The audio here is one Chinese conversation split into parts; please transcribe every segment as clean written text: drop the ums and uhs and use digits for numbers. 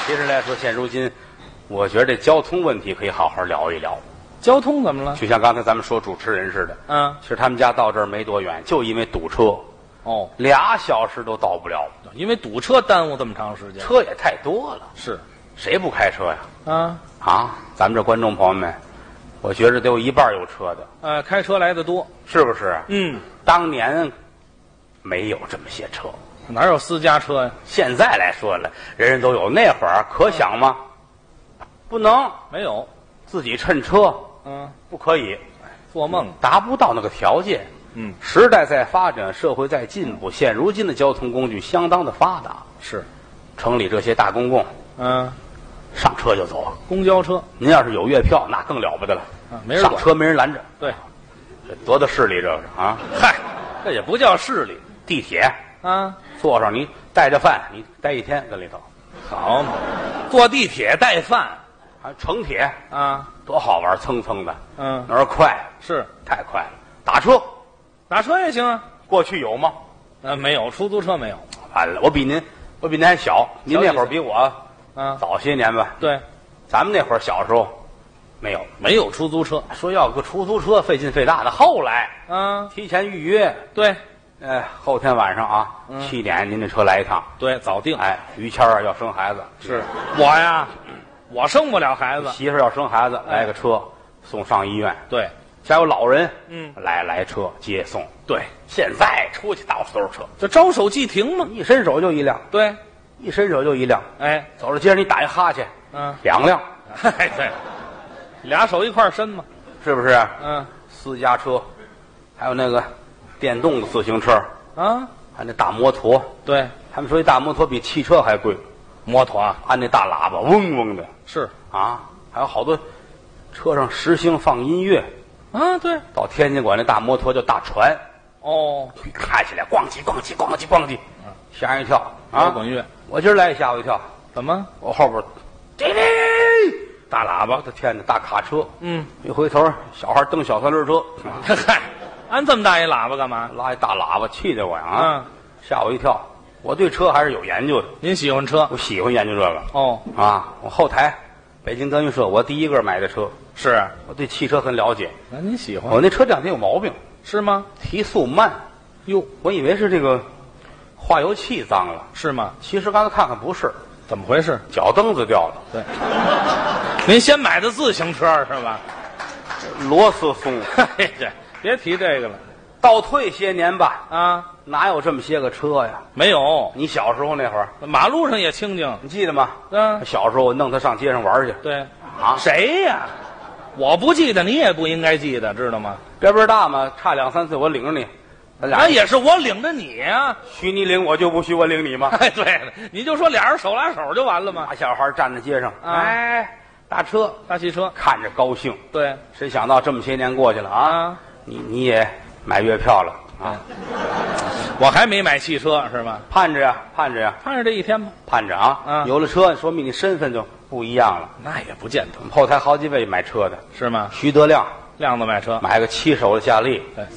其实来说，现如今，我觉得这交通问题可以好好聊一聊。 交通怎么了？ 就像刚才咱们说主持人似的，其实他们家到这儿没多远，就因为堵车。 哦 ，2小时都到不了， 因为堵车耽误这么长时间， 车也太多了。 是， 谁不开车呀？咱们这观众朋友们，我觉着得有一半有车的。 开车来的多， 是不是？当年没有这么些车， 哪有私家车呀？ 现在来说了，人人都有。那会儿可想吗？不能， 没有， 自己趁车，不可以， 做梦， 达不到那个条件。时代在发展，社会在进步，现如今的交通工具相当的发达。 是， 城里这些大公共，上车就走。 公交车， 您要是有月票，那更了不得了。 没人管， 上车没人拦着。 对， 这多大势力这是啊！ 嗨，这也不叫势力。 地铁坐上你带着饭，你待一天在里头， 好嘛？坐地铁带饭， 还城铁多好玩，蹭蹭的。那儿快， 是太快了。打车， 打车也行啊。 过去有吗？ 没有，出租车没有。 完了，我比您还小，您那会儿比我早些年吧。 对， 咱们那会儿小时候没有出租车， 说要个出租车费劲费大的。后来提前预约， 对， 后天晚上7点您这车来一趟， 对，早定。 于谦要生孩子， 是我呀，我生不了孩子， 媳妇要生孩子，来个车送上医院。 对。 家有老人，来车接送。 对， 现在出去到处都是车， 这招手即停嘛， 一伸手就一辆。 对， 一伸手就一辆。走着街上你打一哈欠，2辆。 对，俩手一块伸嘛， 是不是？私家车，还有那个电动的自行车还有那大摩托。 对， 他们说一大摩托比汽车还贵， 摩托按那大喇叭嗡嗡的。 是还有好多车上实行放音乐。 对， 到天津管那大摩托叫大船。开起来咣叽咣叽咣叽咣叽，吓人一跳。 摇滚乐， 我今儿来吓我一跳。 怎么？ 我后边大喇叭，我的天哪，大卡车。一回头，小孩蹬小三轮车。 嗨，安这么大一喇叭干嘛？ 拉一大喇叭，气得我呀！吓我一跳。我对车还是有研究的。 您喜欢车？ 我喜欢研究这个。我后台北京德云社，我第一个买的车。 是， 我对汽车很了解。 那您喜欢？ 我那车这两天有毛病。 是吗？ 提速慢。 哟， 我以为是这个化油器脏了。是吗？其实刚才看看不是。 怎么回事？ 脚蹬子掉了。 对。您先买的自行车是吧？ 螺丝松。 别提这个了。 倒退些年吧。哪有这么些个车呀？ 没有。 你小时候那会儿， 马路上也清净， 你记得吗？小时候我弄他上街上玩去。 对。谁呀？我不记得，你也不应该记得，知道吗？ 边边大嘛，差2、3岁，我领着你，咱俩那也是我领着你呀。 许你领我就不许我领你吗？ 对了，你就说俩人手拉手就完了吗？ 大小孩站在街上，大车、 大汽车， 看着高兴。 对， 谁想到这么些年过去了你也买月票了我还没买汽车是吧？ 盼着呀，盼着这一天吧， 盼着有了车，说明你身份就不一样了。 那也不见得。 我们后台好几位买车的， 是吗？ 徐德亮子买车， 买个7手的夏利。 对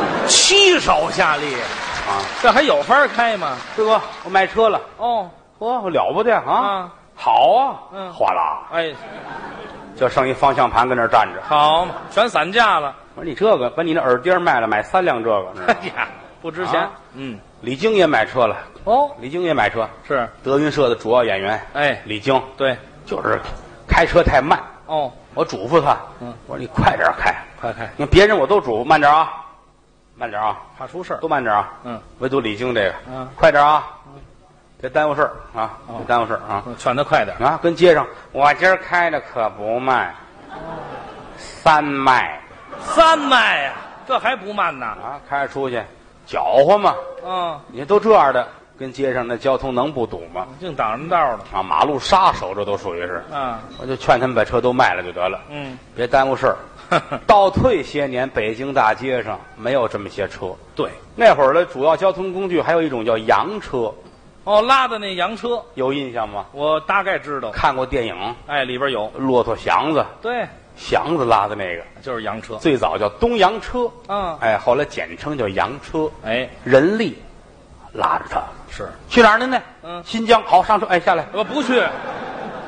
，7手夏利这还有法开吗？ 师哥，我买车了。我了不得好哗啦，就剩一方向盘跟那儿站着。 好嘛，全散架了。 我说你这个把你那耳钉卖了，买3辆这个。 不值钱。 李菁也买车了。李菁也买车， 是德云社的主要演员。李菁，对，就是开车太慢。我嘱咐他，我说你快点开， 快开。 你看别人我都嘱咐慢点慢点怕出事儿， 都慢点唯独李菁这个，快点别耽误事儿别耽误事儿劝他快点跟街上，我今儿开的可不慢，3迈 ，3迈呀，这还不慢呢开着出去搅和嘛。你看都这样的，跟街上那交通能不堵吗？ 净挡人道了马路杀手这都属于是我就劝他们把车都卖了就得了，别耽误事儿。倒退些年，北京大街上没有这么些车。对，那会儿的主要交通工具还有一种叫洋车。 拉的那洋车有印象吗？ 我大概知道， 看过电影。 里边有骆驼祥子。 对， 祥子拉的那个就是洋车， 最早叫东洋车。后来简称叫洋车。人力拉着它。是去哪儿呢？新疆。好，上车。下来。 不去，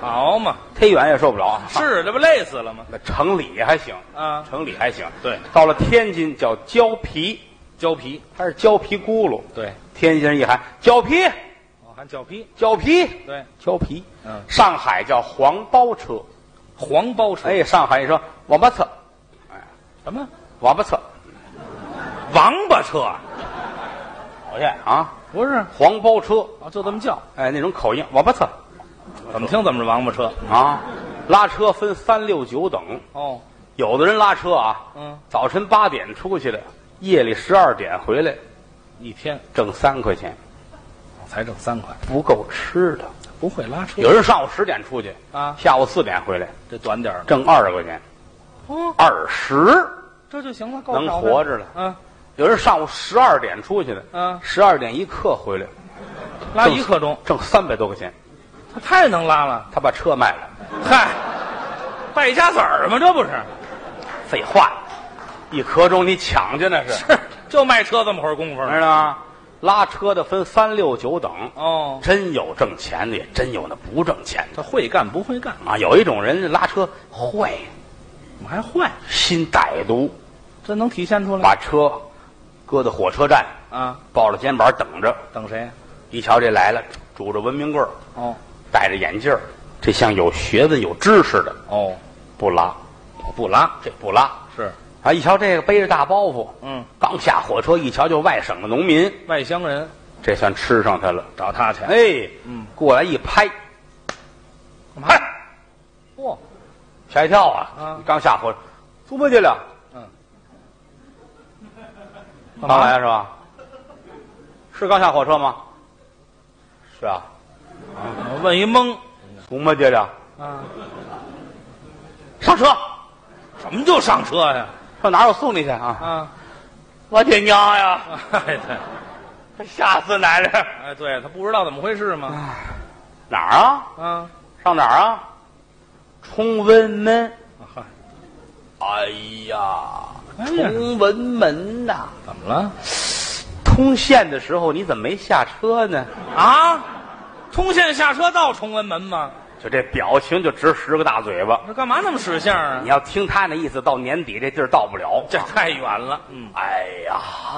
好嘛， 忒远也受不了。 是，这不累死了吗？ 那城里还行啊， 城里还行。 对， 到了天津叫胶皮， 胶皮， 它是胶皮轱辘。 对， 天津人一喊胶皮， 喊胶皮， 胶皮， 对， 胶皮。 嗯， 上海叫黄包车， 黄包车。 哎，上海一说王八车，哎， 什么？ 王八车， 王八车？ 讨厌啊！ 不是黄包车啊，就这么叫。 哎，那种口音，王八车。 怎么听怎么是王八车啊？拉车分3、6、9等。 哦， 有的人拉车啊，早晨8点出去的，夜里12点回来， 一天挣3块钱， 才挣3块， 不够吃的。 不会拉车。 有人上午10点出去啊， 下午4点回来， 这短点儿， 挣20块钱。 哦 ，20 这就行了，够能活着了。 嗯， 有人上午12点出去的，12点1刻回来， 拉1刻钟， 挣300多块钱。 他太能拉了， 他把车卖了。 嗨，败家子儿吗？这不是？ 废话，1刻钟你抢去那是？ 是，就卖车这么会儿功夫， 知道吗？拉车的分3、6、9等。 哦， 真有挣钱的，也真有那不挣钱的。 他会干不会干啊？有一种人拉车坏， 怎么还坏？ 心歹毒， 这能体现出来？ 把车搁到火车站啊， 抱着肩膀等着， 等谁？ 一瞧这来了，拄着文明棍儿， 哦， 戴着眼镜儿，这像有学问、有知识的。 哦， 不拉， 不拉， 这不拉是啊！一瞧这个背着大包袱，刚下火车，一瞧就外省的农民、 外乡人， 这算吃上他了， 找他去。 哎，过来一拍， 干嘛？ 嚯，吓一跳啊！刚下火，出门去了。刚来是吧？是刚下火车吗？是啊。 问一懵， 出门去了。上车。 什么就上车呀？ 上哪儿我送你去啊？我的娘呀！ 哎， 对，吓死奶奶！ 哎，对他不知道怎么回事吗？ 哪儿啊？上哪儿啊？崇文门。哎呀，崇文门呐！ 怎么了？ 通县的时候你怎么没下车呢？ 啊，通县下车到崇文门吗？ 就这表情就值10个大嘴巴。 这干嘛那么识相啊？ 你要听他那意思，到年底这地儿到不了， 这太远了。 哎呀，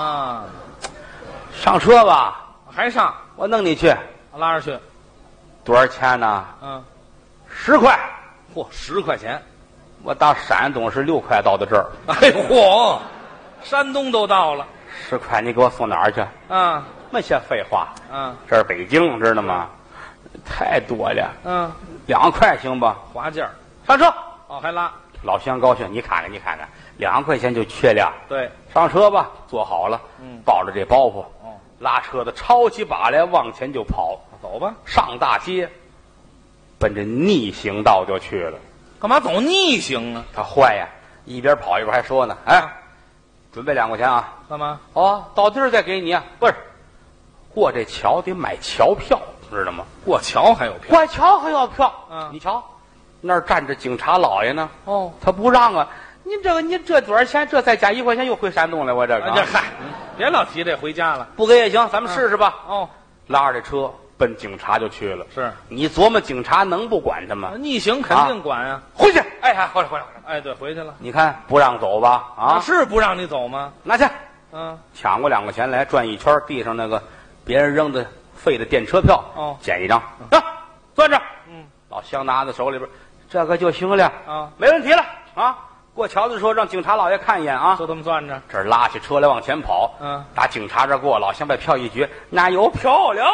上车吧， 还上？ 我弄你去， 拉着去。 多少钱呢？10块。 嚯，10块钱。 我到山东是6块到的这儿。 哎嚯，山东都到了。 10块你给我送哪儿去？没些废话。这是北京，知道吗？太多了。2块行吧？ 划价。 上车。 哦，还拉。 老乡高兴，你看看，2块钱就缺了。 对， 上车吧，坐好了。抱着这包袱。拉车的抄起把来往前就跑。 走吧， 上大街，奔着逆行道就去了。 干嘛走逆行啊？ 他坏呀，一边跑一边还说呢：“哎，准备2块钱啊！” 干嘛？ 到地儿再给你啊！不是，过这桥得买桥票，知道吗？ 过桥还有票？ 过桥还要票？你瞧，那儿站着警察老爷呢。他不让啊！你这多少钱？这再加1块钱又回山东了。我这个， 嗨，别老提这回家了。 不给也行，咱们试试吧。拉着这车奔警察就去了。 是你琢磨警察能不管他吗？ 逆行肯定管啊！ 回去！回来！ 哎，对，回去了。 你看不让走吧？ 是不让你走吗？ 拿去。抢过2块钱来，转一圈，地上那个别人扔的废的电车票，捡一张，攥着。老乡拿在手里边，这个就行了。没问题了啊！过桥的时候让警察老爷看一眼啊！ 就这么攥着。 这儿拉起车来往前跑。打警察这儿过，老乡把票一举，那有票了。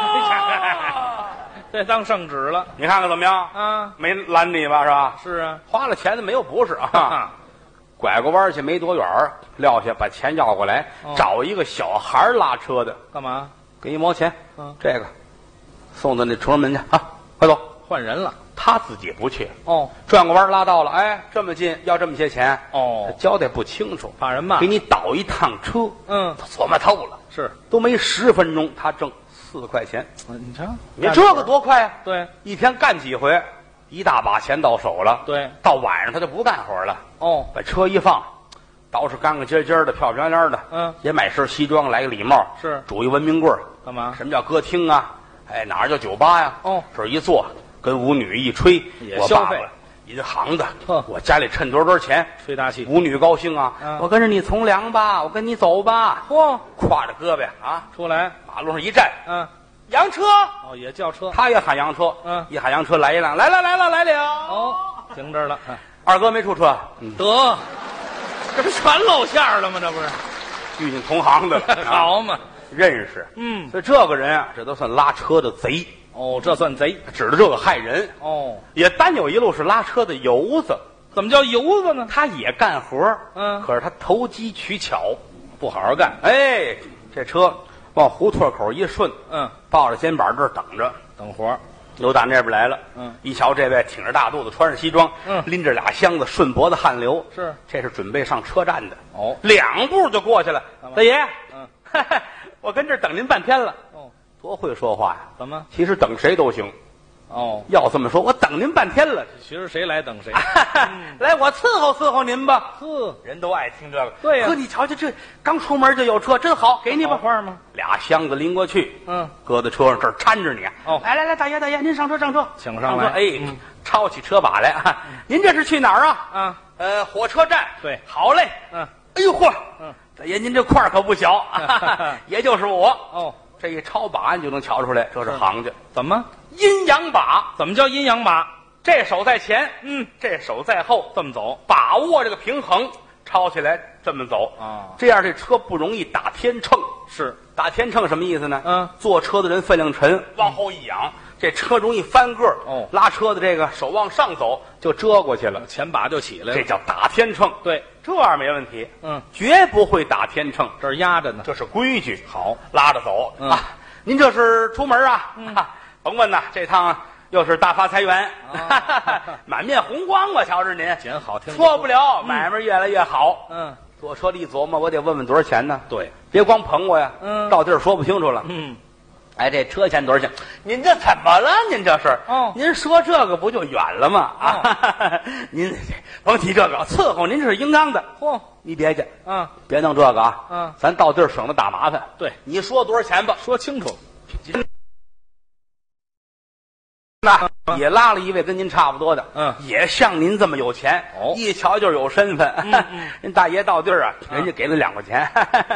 这当圣旨了， 你看看怎么样？没拦你吧？是吧？ 是啊， 花了钱的没有不是啊。拐过弯去没多远，撂下把钱要过来，找一个小孩拉车的。 干嘛？ 给1毛钱。这个送到那崇文门去啊！快走， 换人了。 他自己不去。转过弯拉到了，哎，这么近要这么些钱。他交代不清楚， 怕人骂。 给你倒一趟车。他琢磨透了， 是都没10分钟，他挣4块钱。 你瞧， 你这个多快啊！ 对， 一天干几回，一大把钱到手了。 对， 到晚上他就不干活了。把车一放，捯饬干干净净的，漂漂亮亮的。也买身西装，来个礼帽。 是， 拄一文明棍儿。 干嘛？ 什么叫歌厅啊？哪儿叫酒吧呀？这儿一坐， 跟舞女一吹， 也消费。 银行的，我家里趁多少钱， 吹大气， 舞女高兴啊！我跟着你从良吧，我跟你走吧。 嚯， 挎着胳膊啊， 出来， 马路上一站，洋车哦，也叫车， 他也喊洋车，一喊洋车来一辆，来了， 哦，停这儿了。 二哥没出车， 得，这不全露馅了吗？这不是遇见同行的了， 好嘛， 认识，所以这个人啊，这都算拉车的贼。 哦，这算贼， 指着这个害人。 哦， 也单有一路是拉车的油子。 怎么叫油子呢？ 他也干活，可是他投机取巧， 不好好干。 哎，这车往胡同口一顺，抱着肩膀这儿等着， 等活。 又打那边来了，一瞧这位挺着大肚子，穿着西装，拎着俩箱子，顺脖子汗流， 是， 这是准备上车站的。 哦 ，2步就过去了，大爷，我跟这儿等您半天了。哦，多会说话呀！ 怎么？ 其实等谁都行。 哦， 要这么说，我等您半天了。 其实谁来等谁。 来，我伺候您吧。人都爱听这个。 对呀。 呵，你瞧瞧，这刚出门就有车，真好，给你吧。 话吗？ 俩箱子拎过去，搁在车上，这儿搀着你。 哦， 来，大爷，您上车， 请上来。 哎，抄起车把来。您这是去哪儿啊？火车站。 对， 好嘞。哎呦嚯，大爷，您这块儿可不小，也就是我。哦。这一抄把，你就能瞧出来，这是行家。 怎么阴阳把？ 怎么叫阴阳把？ 这手在前，这手在后， 这么走， 把握这个平衡，抄起来这么走啊。这样这车不容易打天秤。 是打天秤什么意思呢？坐车的人分量沉，往后一仰，这车容易翻个儿。哦，拉车的这个手往上走就遮过去了， 前把就起来了。 这叫打天秤。 对， 这样没问题。绝不会打天秤， 这儿压着呢， 这是规矩。 好， 拉着走啊。您这是出门啊？甭问呐，这趟又是大发财源，满面红光。我瞧着您捡好听， 错不了，买卖越来越好。坐车里一琢磨，我得问问多少钱呢？ 对， 别光捧我呀。到地儿说不清楚了。哎，这车钱多少钱？您这怎么了？您这是？您说这个不就远了吗？您甭提这个，伺候您这是应当的。嚯，你别去，别弄这个啊。咱到地儿省得打麻烦。 对， 你说多少钱吧？ 说清楚。 那也拉了一位跟您差不多的，也像您这么有钱，一瞧就是有身份。人大爷到地儿啊，人家给了2块钱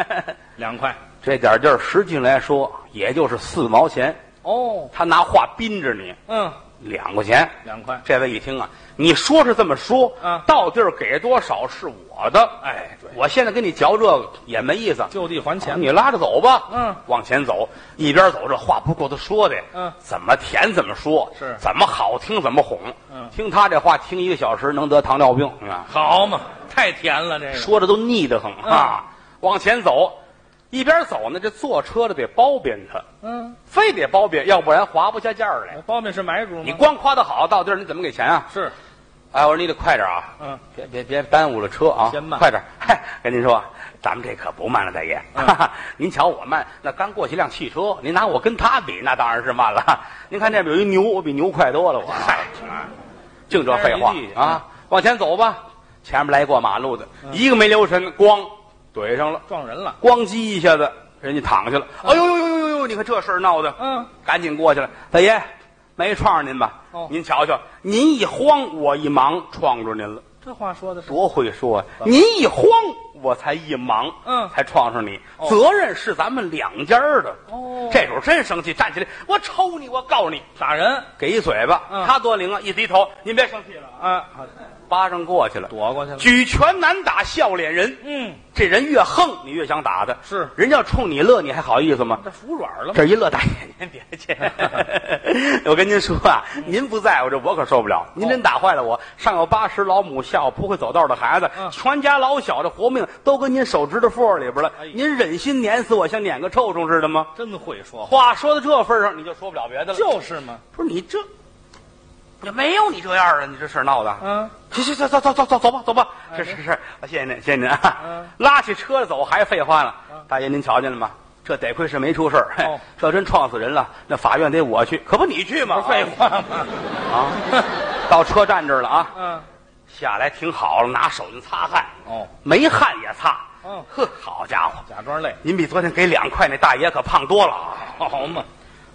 ，2块， 这点地儿实际来说也就是4毛钱。哦，他拿话逼着你，2块钱 ，2块。 这位一听啊，你说是这么说，到地儿给多少是我的。 哎，对， 我现在跟你嚼这个也没意思， 就地还钱。 你拉着走吧。往前走，一边走，这话不够他说的。怎么甜怎么说， 是怎么好听怎么哄。听他这话，听1个小时能得糖尿病。 好嘛，太甜了，这个说的都腻得很啊。往前走。一边走呢，这坐车的得包庇他，非得包庇，要不然划不下价来。 包庇是买主吗？ 你光夸他好，到地儿你怎么给钱啊？ 是， 哎，我说你得快点啊，别耽误了车啊， 先慢， 快点。嗨，跟您说，咱们这可不慢了，大爷。您瞧我慢，那刚过去辆汽车，您拿我跟他比，那当然是慢了。您看这边有一牛，我比牛快多了。我嗨，净这废话啊！往前走吧，前面来过马路的，一个没留神，咣。怼上了， 撞人了， 咣叽一下子，人家躺下了。哎呦！你看这事儿闹的，赶紧过去了。大爷，没撞上您吧？您瞧瞧，您一慌，我一忙，撞着您了。 这话说的是多会说啊！您一慌，我才一忙，才撞上你。责任是咱们2家的。这时候真生气，站起来，我抽你，我告你， 打人， 给一嘴巴。他多灵啊！一低头，您别生气了巴掌过去了， 躲过去了。 举拳难打笑脸人。这人越横，你越想打他。是，人家冲你乐，你还好意思吗？ 这服软了。 这一乐，大爷您别去。我跟您说啊，您不在乎这我可受不了。您真打坏了我，上有80老母，下有不会走道的孩子，全家老小的活命都跟您手指头缝里边了。您忍心撵死我，像撵个臭虫似的吗？ 真会说话，说到这份上，你就说不了别的了。 就是嘛， 不是你这。也没有你这样啊！你这事闹的，行，走吧。是，谢谢您啊！拉起车走，还废话了。大爷，您瞧见了吗？这得亏是没出事儿，这真撞死人了，那法院得我去，可不你去吗？ 废话吗？ 到车站这儿了啊！下来挺好了，拿手巾擦汗。没汗也擦。呵，好家伙， 假装累。 您比昨天给2块那大爷可胖多了。 好嘛。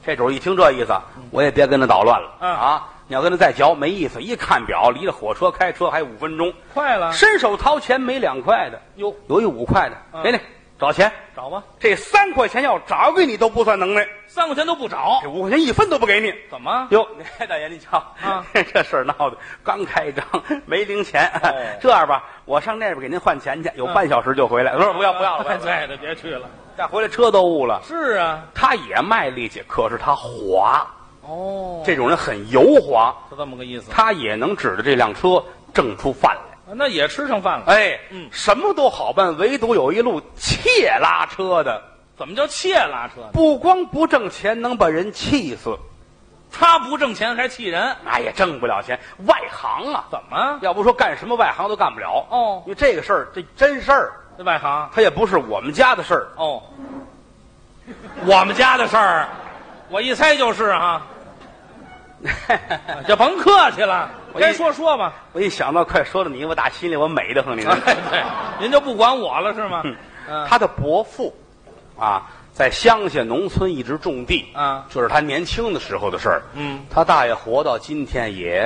这主一听这意思，我也别跟他捣乱了啊！你要跟他再嚼没意思。一看表，离着火车开车还5分钟， 快了。 伸手掏钱，没2块的，有一5块的，给你找钱， 找吧。 这3块钱要找给你都不算能耐 ，3块钱都不找， 这5块钱1分都不给你。 怎么？ 哟，大爷您瞧啊， 这事儿闹的刚开张没零钱。这样吧，我上那边给您换钱去，有半小时就回来。不要了， 对的，别去了。 再回来车都误了。 是啊， 他也卖力气，可是他滑。这种人很油滑， 是这么个意思。 他也能指着这辆车挣出饭来， 那也吃上饭了。 什么都好办，唯独有一路窃拉车的。 怎么叫窃拉车？ 不光不挣钱，能把人气死。 他不挣钱还气人， 也挣不了钱。外行啊， 怎么？ 要不说干什么外行都干不了。因为这个事儿，这真事儿。 这外行， 他也不是我们家的事儿。 我们家的事儿，我一猜就是啊。这甭客气了，该说吧。 我一想到快说到你，我打心里我美得很。您对，您就不管我了是吗？ 他的伯父啊，在乡下农村一直种地这是他年轻的时候的事儿。他大爷活到今天也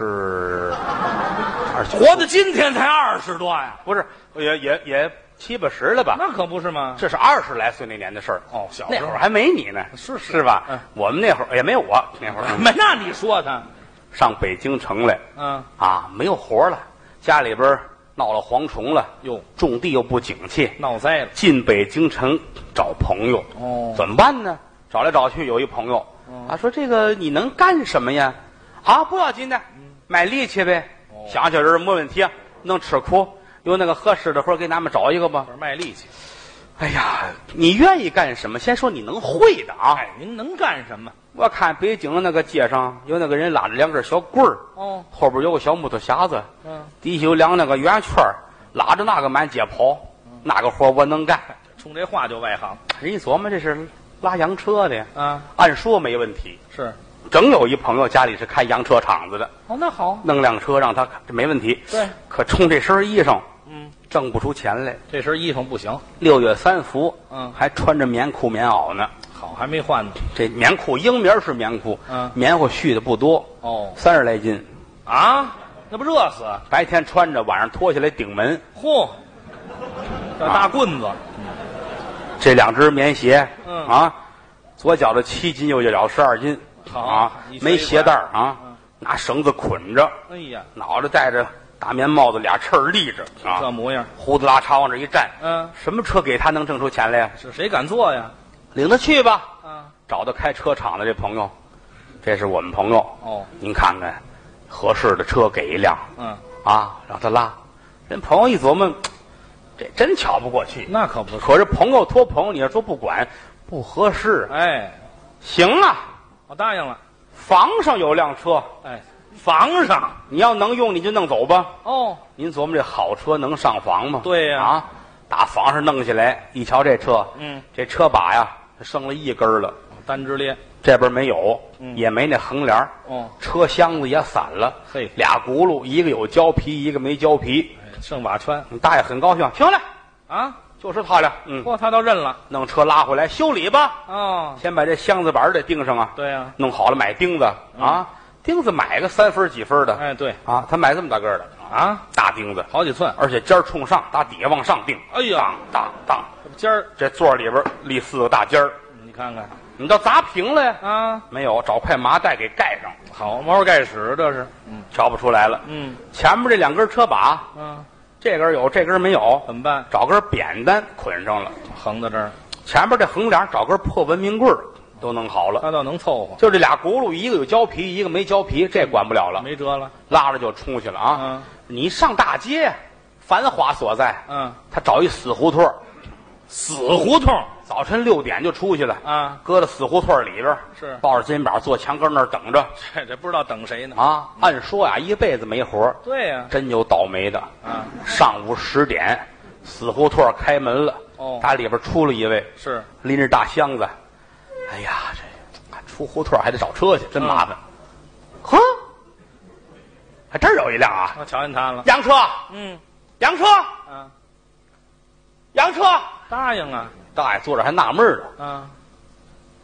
20， 活到今天才20多呀？ 不是，也70、80了吧？ 那可不是吗？ 这是20来岁那年的事儿。 小那会儿还没你呢，是吧？我们那会儿也没有我那会儿。 没，那你说他上北京城来，没有活了，家里边闹了蝗虫了，种地又不景气， 闹灾了。 进北京城找朋友，怎么办呢？找来找去，有一朋友，说这个你能干什么呀？不要紧的，卖力气呗。乡下人没问题啊，能吃苦，有那个合适的活给咱们找一个吧。 卖力气。 哎呀，你愿意干什么？先说你能会的啊。 您能干什么？ 我看北京那个街上有那个人拉着2根小棍儿，后边有个小木头匣子，底下有2那个圆圈，拉着那个满街跑，那个活我能干。 冲这话就外行。 人一琢磨这是拉洋车的按说没问题。 是， 正有一朋友家里是开洋车厂子的。 那好， 弄辆车让他这没问题。 对， 可冲这身衣裳，挣不出钱来。 这身衣裳不行。 6月3伏，还穿着棉裤棉袄呢。 好，还没换呢。 这棉裤英棉是棉裤，棉花絮的不多，30来斤啊，那不热死？ 白天穿着，晚上脱下来顶门。 嚯，这大棍子。 这2只棉鞋，左脚的7斤，右脚12斤，没鞋带拿绳子捆着。 哎呀， 脑袋戴着大棉帽子，俩翅立着这模样， 胡子拉碴往这一站。什么车给他能挣出钱来呀？ 是谁敢坐呀？ 领他去吧。找到开车厂的这朋友，这是我们朋友。您看看，合适的车给一辆。让他拉。人朋友一琢磨，这真瞧不过去。 那可不是。 可是朋友托朋友，你要说不管，不合适。行啊， 我答应了。 房上有辆车。 房上你要能用你就弄走吧。您琢磨这好车能上房吗？ 对呀。 打房上弄下来，一瞧这车，这车把呀剩了1根了， 单支列， 这边没有，也没那横帘车厢子也散了。 嘿 ，2轱辘，一个有胶皮，一个没胶皮， 剩把穿。 大爷很高兴，行了就是他了。 他倒认了。 弄车拉回来修理吧。先把这箱子板得钉上啊。 对呀。 弄好了买钉子钉子买个3分几分的。 对他买这么大个的大钉子， 好几寸， 而且尖儿冲上，打底下往上钉。 哎呀， 当当， 尖儿， 这座里边立4个大尖儿。 你看看， 你倒砸平了呀？没有，找块麻袋给盖上。 好，毛盖屎这是。 瞧不出来了。前面这2根车把，这根有，这根没有， 怎么办？ 找根扁担捆上了， 横在这儿。 前面这横梁找根破文明棍儿，都弄好了。 那倒能凑合。 就这2轱辘，一个有胶皮，一个没胶皮，这管不了了， 没辙了， 拉着就出去了你上大街，繁华所在，他找一死胡同， 死胡同， 早晨6点就出去了搁到死胡同里边， 是抱着肩膀坐墙根那儿等着。 这不知道等谁呢按说呀，一辈子没活。 对呀， 真有倒霉的上午10点，死胡同开门了，打里边出了一位， 是拎着大箱子。哎呀，这出胡同还得找车去，真麻烦。呵，还真有一辆我瞧见他了， 洋车。洋车。洋车。 答应啊。 大爷坐着还纳闷了。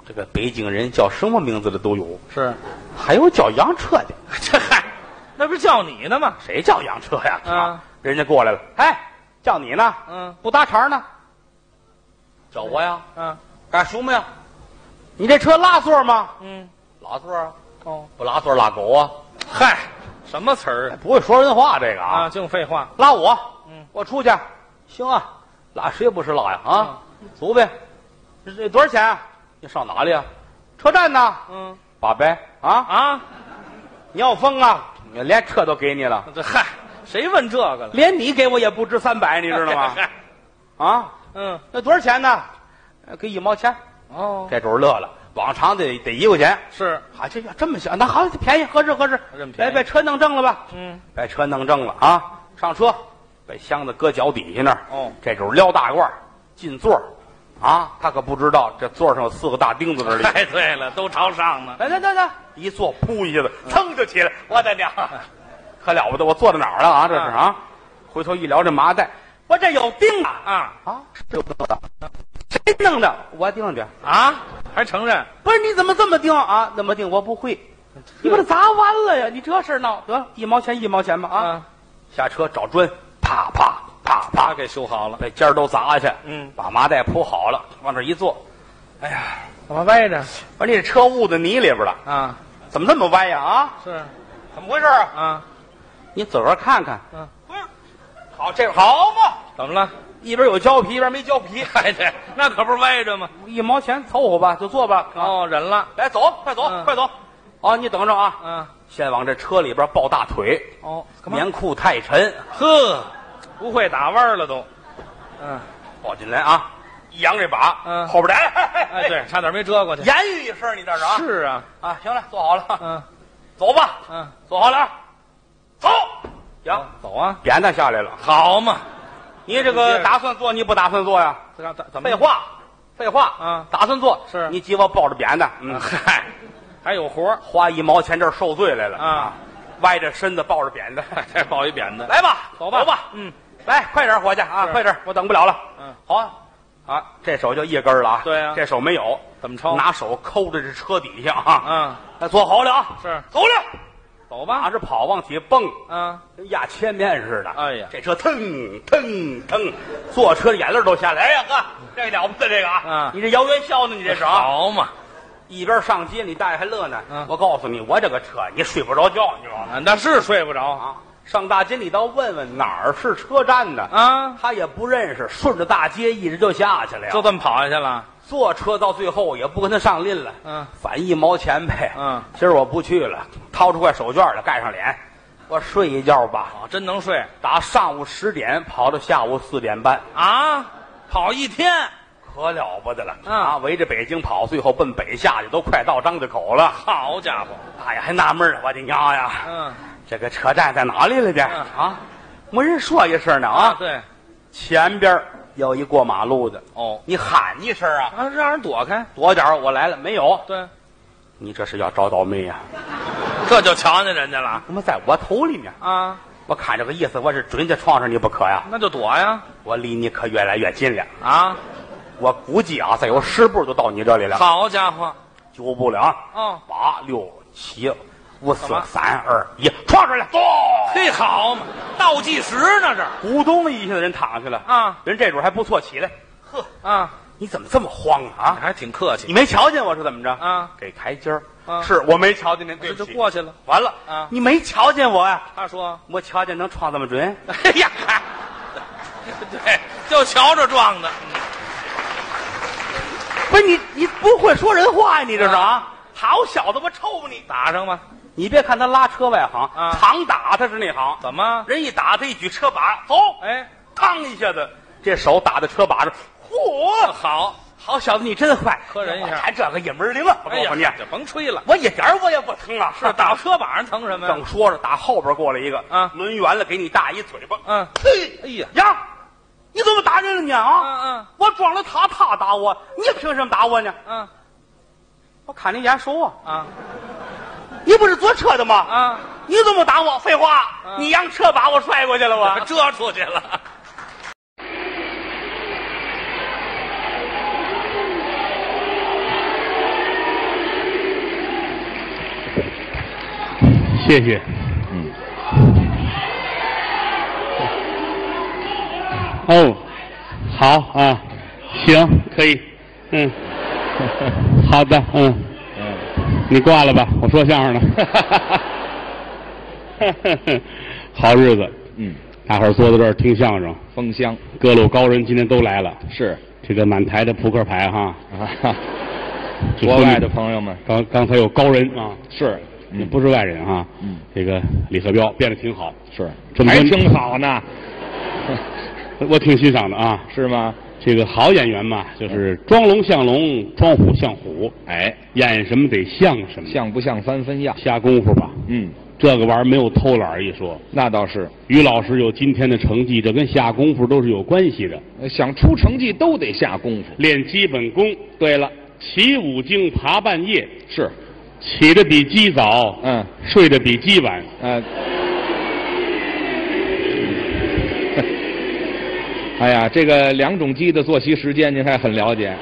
这个北京人叫什么名字的都有， 是， 还有叫洋车的。 这嗨，那不是叫你呢吗？ 谁叫洋车呀？ 啊， 人家过来了，哎，叫你呢？不搭茬呢？叫我呀？干什么呀？你这车拉座吗？拉座啊。哦，不拉座拉狗啊？ 嗨，什么词儿？ 不会说人话这个啊？ 净废话。 拉我，我出去，行啊，拉谁不是拉呀？啊，走呗。这多少钱？你上哪里啊？车站呢？800啊！你要疯啊？连车都给你了。 这嗨，谁问这个了？ 连你给我也不值300，你知道吗？啊，那多少钱呢？给1毛钱。哦，这主乐了。往常得1块钱。 是啊，这么小，那好便宜，合适。把车弄正了吧？把车弄正了啊！上车，把箱子搁脚底下那儿。哦，这主撩大褂进座啊，他可不知道这座上有4个大钉子这里。 哎，对了，都朝上呢。 来，一坐，噗一下子，噌就起来。我的娘，可了不得！我坐到哪儿了啊？这是啊！回头一撩这麻袋，我这有钉子是有钉子。谁弄的？我钉的啊！还承认？ 不是，你怎么这么钉啊？那么钉我不会，你把它砸完了呀！你这事儿闹得1毛钱1毛钱吧啊！下车找砖，啪啪啪啪给修好了， 把尖儿都砸下去。把麻袋铺好了，往这一坐。哎呀， 怎么歪着？ 我说你这车误在泥里边了啊！怎么这么歪呀？啊， 是怎么回事啊？你自个儿看看。好，这好嘛？ 怎么了？ 一边有胶皮，一边没胶皮。 哎，对，那可不是歪着吗 ？1毛钱凑合吧，就坐吧。 哦，忍了。 来，走，快走，快走。哦，你等着啊。先往这车里边抱大腿。哦，棉裤太沉。 呵，不会打弯了都。 抱进来啊！一扬这把，后边来。 哎，对，差点没折过去。 言语一声，你这是啊？ 是啊。 啊，行了，坐好了。走吧。坐好了啊。走。行， 走啊。 扁担下来了。 好嘛。 你这个打算做，你不打算做呀？ 怎么？ 废话打算做是你鸡巴抱着扁担， 嗨，还有活花1毛钱这儿受罪来了啊！歪着身子抱着扁担， 再抱一扁担， 来吧，走吧，来，快点伙计啊，快点，我等不了了。好啊，这手就一根了啊， 对啊， 这手没有， 怎么抽？ 拿手抠着这车底下啊，坐好了啊， 是， 走了。 走吧， 拿着跑往起蹦，跟压铅面似的。哎呀，这车腾腾腾，坐车的眼泪都下来。哎呀呵，这了不得这个啊！你这摇元宵呢？你这是啊？ 好嘛， 一边上街，你大爷还乐呢。我告诉你，我这个车你睡不着觉，你知道吗？ 那是睡不着啊。上大街你倒问问哪儿是车站呢？啊，他也不认识，顺着大街一直就下去了， 就这么跑下去了。 坐车到最后也不跟他上拎了，返1毛钱呗。今儿我不去了，掏出块手绢来盖上脸，我睡一觉吧。 真能睡， 打上午10点跑到下午4点半啊，跑一天， 可了不得了啊！围着北京跑，最后奔北下去，都快到张家口了。 好家伙， 大爷还纳闷呢，我的娘呀！这个车站在哪里了呢？啊，没人说一声呢啊！ 对， 前边有一过马路的你喊一声啊， 让人躲开， 躲点我来了没有？ 对， 你这是要找倒霉呀！ 这就瞧见人家了， 怎么在我头里面啊？我看这个意思，我是准在撞上你不可呀！ 那就躲呀！ 我离你可越来越近了啊！ 我估计啊，再有10步就到你这里了。 好家伙 ，9步了啊！8、6、7、5、4、3、2、1，撞上来！走！ 嘿，好嘛，倒计时呢，这咕咚一下子人躺下去了啊！人这主还不错，起来，呵啊！你怎么这么慌啊？ 还挺客气， 你没瞧见我是怎么着啊？ 给台阶儿。是我没瞧见您，对不起， 就过去了。 完了啊！你没瞧见我呀？ 他说我瞧见能撞这么准。 哎呀，对，就瞧着撞的。 不是你不会说人话呀？你这是啊？好小子，我抽你！ 打上吧！ 你别看他拉车外行常打他是那行， 怎么人一打他一举车把走， 哎， 嘡一下子，这手打在车把上，嚯，好小子，你真坏！ 磕人一下， 看这个一门灵啊！我告诉你， 就甭吹了， 我一点我也不疼啊！ 是打车把上疼什么呀？ 正说着，打后边过来一个抡圆了，给你大一嘴巴。嘿，哎呀，你怎么打人了呢？啊，我撞了他，他打我，你凭什么打我呢？我看你眼熟啊！你不是坐车的吗？你怎么打我？废话，你扬车把我摔过去了，我遮出去了。 谢谢。哦，好啊，行，可以，好的，你挂了吧，我说相声呢。好日子，大伙儿坐在这儿听相声， 封箱， 各路高人今天都来了， 是这个满台的扑克牌哈， 国外的朋友们， 刚才有高人啊， 是， 不是外人哈，这个李鹤彪变得挺好， 是，还挺好呢， 我挺欣赏的啊， 是吗？ 这个好演员嘛，就是装龙像龙，装虎像虎， 哎， 演什么得像什么， 像不像三分样， 下功夫吧，这个玩意儿没有偷懒一说， 那倒是。 于老师有今天的成绩，这跟下功夫都是有关系的。 想出成绩都得下功夫， 练基本功。 对了， 起五更爬半夜， 是， 起得比鸡早，睡得比鸡晚， 哎呀，这个两种鸡的作息时间您还很了解。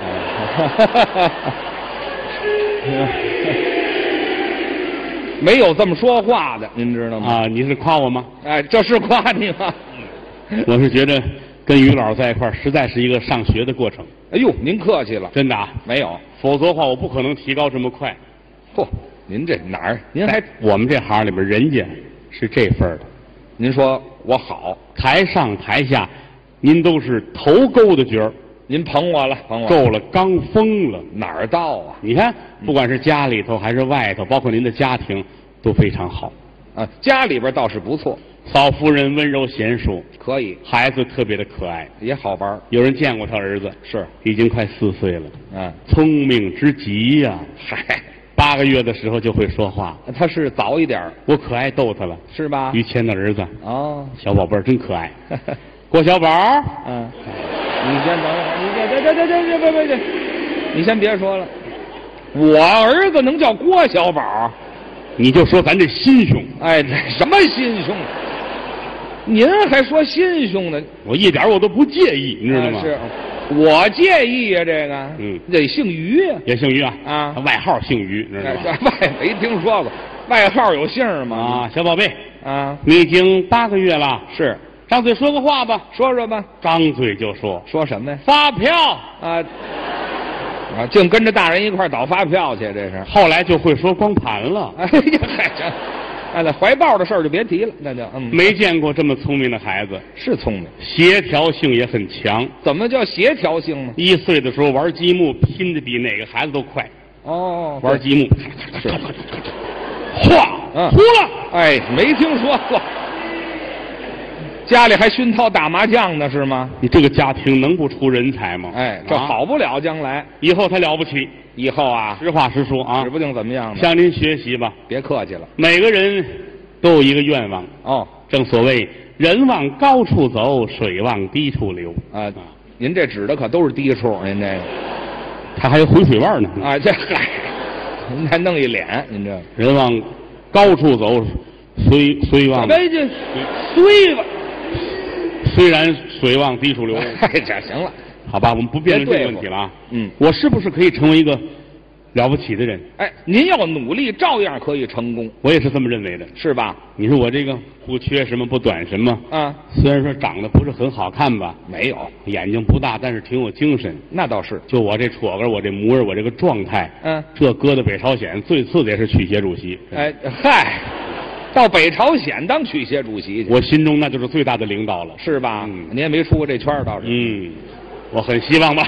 没有这么说话的，您知道吗？ 啊，你是夸我吗？ 哎，这是夸你吗？ 我是觉得跟于老师在一块儿，实在是一个上学的过程。 哎呦，您客气了， 真的啊， 没有， 否则的话我不可能提高这么快。 嚯，您这哪儿？您还我们这行里边，人家是这份儿的。 您说我好， 台上台下，您都是头钩的角儿。 您捧我了，捧我够了，刚疯了， 哪儿到啊？ 你看，不管是家里头还是外头，包括您的家庭，都非常好。 家里边倒是不错， 嫂夫人温柔贤淑， 可以， 孩子特别的可爱， 也好玩。 有人见过他儿子， 是已经快4岁了，聪明之极呀。 嗨 ，8个月的时候就会说话。 他是早一点， 我可爱逗他了， 是吧？ 于谦的儿子，小宝贝儿真可爱。郭小宝， 你先等一会儿，别，你先别说了。我儿子能叫郭小宝？ 你就说咱这心胸。 哎，这什么心胸？您还说心胸呢？ 我一点我都不介意，你知道吗？ 是，我介意呀，这个，得姓于呀， 也姓于啊，外号姓于，知道吗？ 没听说过，外号有姓吗？ 小宝贝你已经8个月了， 是。 张嘴说个话吧， 说说吧。 张嘴就说， 说什么呀？ 发票净跟着大人一块倒发票去，这是。 后来就会说光盘了。 哎呀，嗨，那怀抱的事儿就别提了，那就没见过这么聪明的孩子， 是聪明， 协调性也很强。 怎么叫协调性呢 ？1岁的时候玩积木，拼的比哪个孩子都快。玩积木， 是， 哗，糊了。 哎，没听说过。家里还熏陶打麻将呢，是吗？ 你这个家庭能不出人才吗？ 哎，这好不了，将来以后他了不起。 以后啊， 实话实说啊， 指不定怎么样呢。 向您学习吧， 别客气了。 每个人都有一个愿望正所谓人往高处走，水往低处流您这指的可都是低处，您这个他还有回水腕呢这嗨，您还弄一脸，您这人往高处走，虽往虽然水往低处流。 这行了， 好吧，我们不辩论这个问题了啊。我是不是可以成为一个了不起的人？ 哎，您要努力，照样可以成功。 我也是这么认为的， 是吧？ 你说我这个不缺什么，不短什么虽然说长得不是很好看吧， 没有眼睛不大，但是挺有精神。 那倒是， 就我这戳个，我这模样，我这个状态，这搁到北朝鲜最次的也是曲协主席。 哎嗨。到北朝鲜当曲协主席去， 我心中那就是最大的领导了， 是吧？你也没出过这圈倒是。 我很希望吧，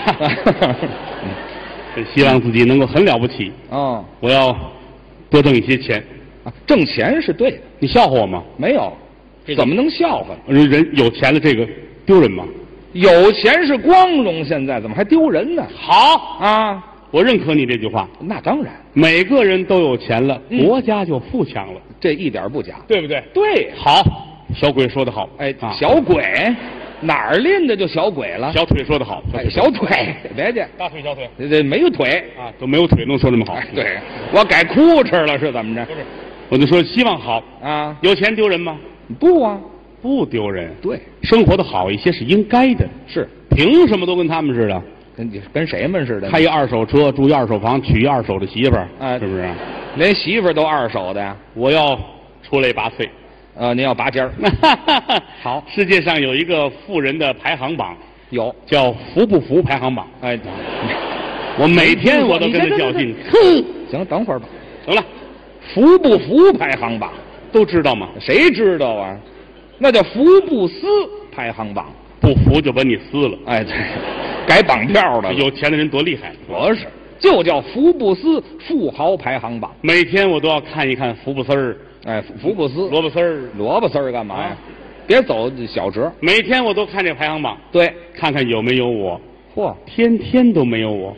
很希望自己能够很了不起。我要多挣一些钱。 挣钱是对的。 你笑话我吗？ 没有，怎么能笑话？ 人有钱了，这个丢人吗？ 有钱是光荣，现在怎么还丢人呢？ 好我认可你这句话。 那当然， 每个人都有钱了，国家就富强了， 这一点不假， 对不对？ 对， 好，小鬼说得好。 哎，小鬼哪儿练的就小鬼了？ 小腿说得好。 小腿别介， 大腿小腿， 这没有腿都没有腿能说这么好。 对，我改裤衩了是怎么着？ 不是，我就说希望好有钱丢人吗？ 不啊， 不丢人。 对， 生活的好一些是应该的。 是， 凭什么都跟他们似的？ 跟谁们似的？ 开一2手车，住一2手房，娶一2手的媳妇儿，是不是？ 连媳妇儿都2手的呀？ 我要出类拔萃。 您要拔尖儿。好， 世界上有一个富人的排行榜， 有叫福不福排行榜。 哎， 我每天我都跟他较劲。 哼，行，等会儿吧。 行了， 福不福排行榜都知道吗？ 谁知道啊？那叫福布斯排行榜， 不服就把你撕了。 哎，对，改绑票了。 有钱的人多厉害！ 不是，就叫福布斯富豪排行榜。 每天我都要看一看福布斯儿。 哎，福布斯萝卜丝儿， 萝卜丝儿干嘛呀？别走小折。 每天我都看这排行榜， 对， 看看有没有我。 嚯， 天天都没有我，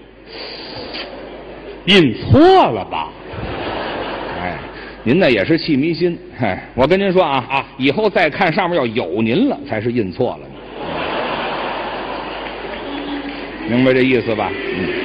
印错了吧？ 哎，您那也是气迷心。哎，我跟您说啊，以后再看上面要有您了，才是印错了。明白这意思吧？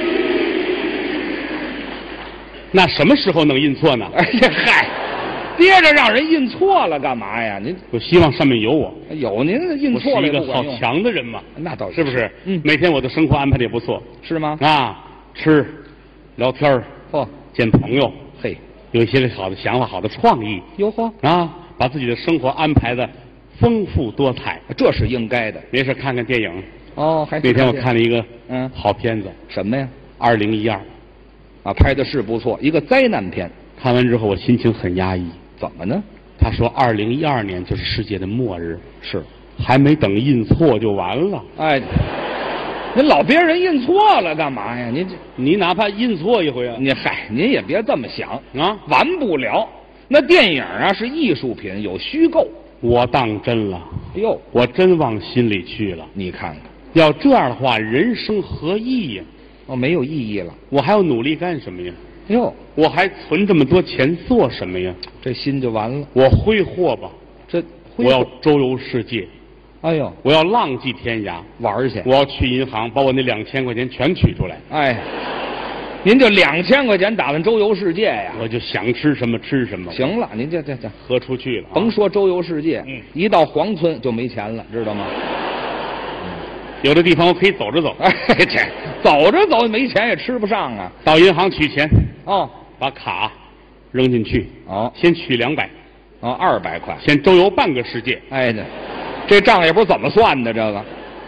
那什么时候能印错呢？ 哎呀，嗨！接着让人印错了干嘛呀？您我希望上面有我， 有您印错了。 我是一个好强的人嘛， 那倒是不是？ 每天我的生活安排的也不错， 是吗？ 啊，吃，聊天见朋友， 嘿， 有一些好的想法、好的创意， 哟呵， 啊，把自己的生活安排的丰富多彩， 这是应该的。 没事看看电影。 哦，还那天我看了一个好片子， 什么呀 ？2012， 啊，拍的是不错，一个灾难片。 看完之后我心情很压抑。 怎么呢？ 他说2012年就是世界的末日， 是， 还没等印错就完了。 哎，您老别人印错了干嘛呀？ 你哪怕印错一回啊， 您也别这么想啊， 完不了。那电影啊是艺术品，有虚构。 我当真了， 哎呦， 我真往心里去了。 你看看， 要这样的话，人生何意呀？ 没有意义了。 我还要努力干什么呀？ 哟， 我还存这么多钱做什么呀？ 这心就完了。 我挥霍吧，我要周游世界。 哎呦， 我要浪迹天涯玩去。 我要去银行把我那2000块钱全取出来。 哎，您就2000块钱打算周游世界呀？ 我就想吃什么吃什么。 行了，您这喝出去了， 甭说周游世界，一到黄村就没钱了，知道吗？ 有的地方我可以走着走。 哎，这走着走没钱也吃不上啊。 到银行取钱。 把卡扔进去。先取200。 200块。 先周游半个世界。 哎，这账也不知道怎么算的，这个。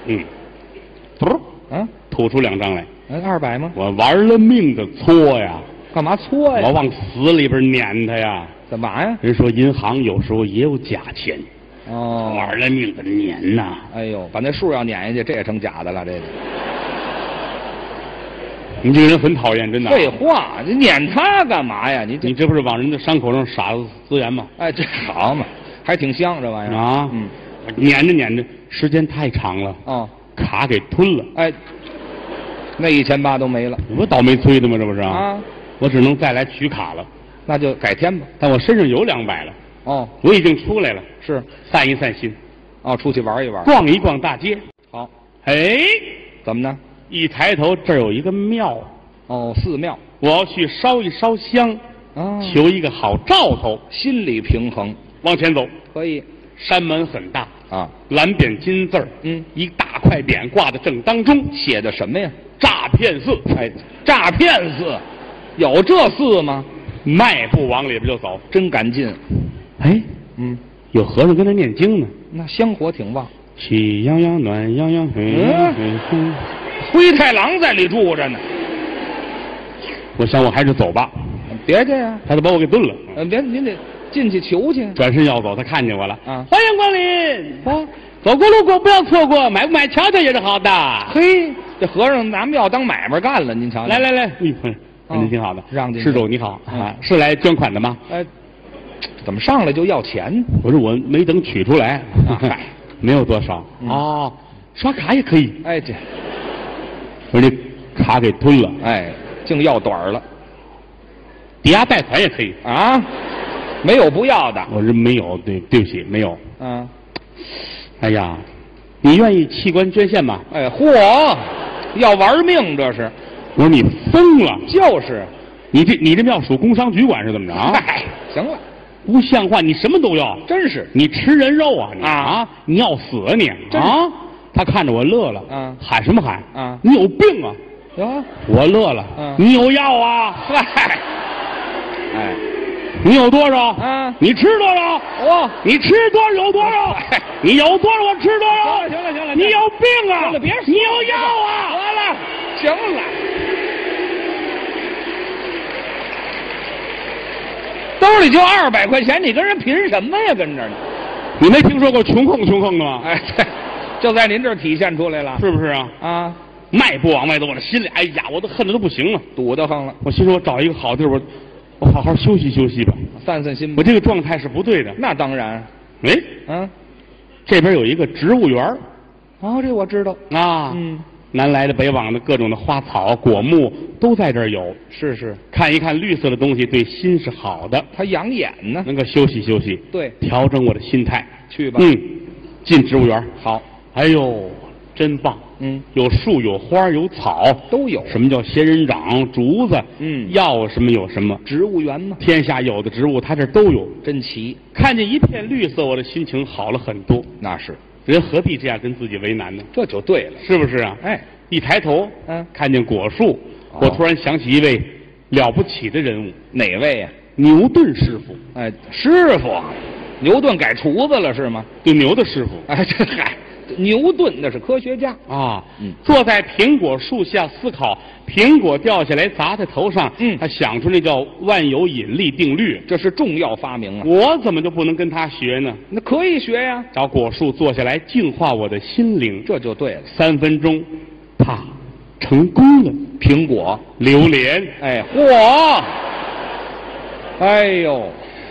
吐出2张来。 200吗？ 我玩了命的搓呀。 干嘛搓呀？ 我往死里边撵他呀。 干嘛呀？ 人说银行有时候也有假钱。玩了命的撵呐！ 哎呦，把那数要撵下去，这也成假的了。这个， 你这个人很讨厌，真的。 废话，你撵他干嘛呀？你这不是往人的伤口上撒资源吗？ 哎，这好嘛，还挺香这玩意儿啊。撵着撵着，时间太长了。卡给吞了。 哎，那1800都没了。 我倒霉催的吗？这不是啊？ 我只能再来取卡了。 那就改天吧。 但我身上有200了。我已经出来了， 是散一散心， 出去玩一玩， 逛一逛大街。 好， 哎， 怎么呢？ 一抬头，这儿有一个庙。 寺庙， 我要去烧一烧香，求一个好兆头， 心理平衡。 往前走， 可以。 山门很大蓝匾金字儿，一大块匾挂在正当中， 写的什么呀？ 诈骗寺。 哎，诈骗寺，有这寺吗？ 迈步往里边就走， 真敢进。 哎，有和尚跟他念经呢， 那香火挺旺。 喜洋洋，暖洋洋， 灰太狼在里住着呢。 我想我还是走吧。 别介呀， 他都把我给炖了。 别，您得进去求去。 转身要走，他看见我了。 欢迎光临。走过路过不要错过，买不买瞧瞧也是好的。 嘿，这和尚拿庙当买卖干了，您瞧瞧。 来，您挺好的。 让进去。 施主你好是来捐款的吗？ 怎么上来就要钱？ 我说我没等取出来，没有多少。刷卡也可以。 哎，这我这卡给吞了。 哎，净要短了。 抵押贷款也可以啊？没有不要的。 我这没有，对不起，没有。哎呀，你愿意器官捐献吗？ 哎，嚯，要玩命这是。 我说你疯了。 就是， 你这庙属工商局管是怎么着啊？ 行了。 不像话，你什么都要， 真是！ 你吃人肉啊你要死你啊！他看着我乐了，喊什么喊你有病啊！ 有啊， 我乐了，你有药啊！ 哎， 你有多少？ 啊， 你吃多少？你吃多少有多少？你有多少我吃多少？ 行了， 你有病啊！ 行了，别说你有药啊！ 得了，行了。兜里就200块钱，你跟人贫什么呀？跟这儿呢？ 你没听说过穷横的吗？ 哎，对，就在您这儿体现出来了， 是不是啊？ 啊， 迈步往外走，我这心里，哎呀，我都恨得都不行了， 堵得慌了。 我心说，我找一个好地儿，我好好休息休息吧， 散散心吧。 我这个状态是不对的。 那当然。 哎，这边有一个植物园哦，这我知道啊。南来的北往的各种的花草果木都在这儿有。 是， 看一看绿色的东西，对心是好的， 它养眼呢。 能够休息休息。 对， 调整我的心态。 去吧。 进植物园。 好。 哎呦，真棒。有树有花有草都有。 什么叫仙人掌、竹子？要什么有什么。 植物园嘛， 天下有的植物，它这都有， 真齐。 看见一片绿色，我的心情好了很多。 那是。 人何必这样跟自己为难呢？ 这就对了， 是不是啊？ 哎， 一抬头，看见果树，我突然想起一位了不起的人物。 哪位呀？ 牛顿师傅。 哎，师傅，牛顿改厨子了是吗？ 对牛的师傅。 哎，这嗨，牛顿那是科学家啊。坐在苹果树下思考，苹果掉下来砸在头上。他想出那叫万有引力定律， 这是重要发明啊。 我怎么就不能跟他学呢？ 那可以学呀。 找果树坐下来净化我的心灵， 这就对了。 3分钟，啪，成功了。 苹果、 榴莲， 哎，嚯！哎呦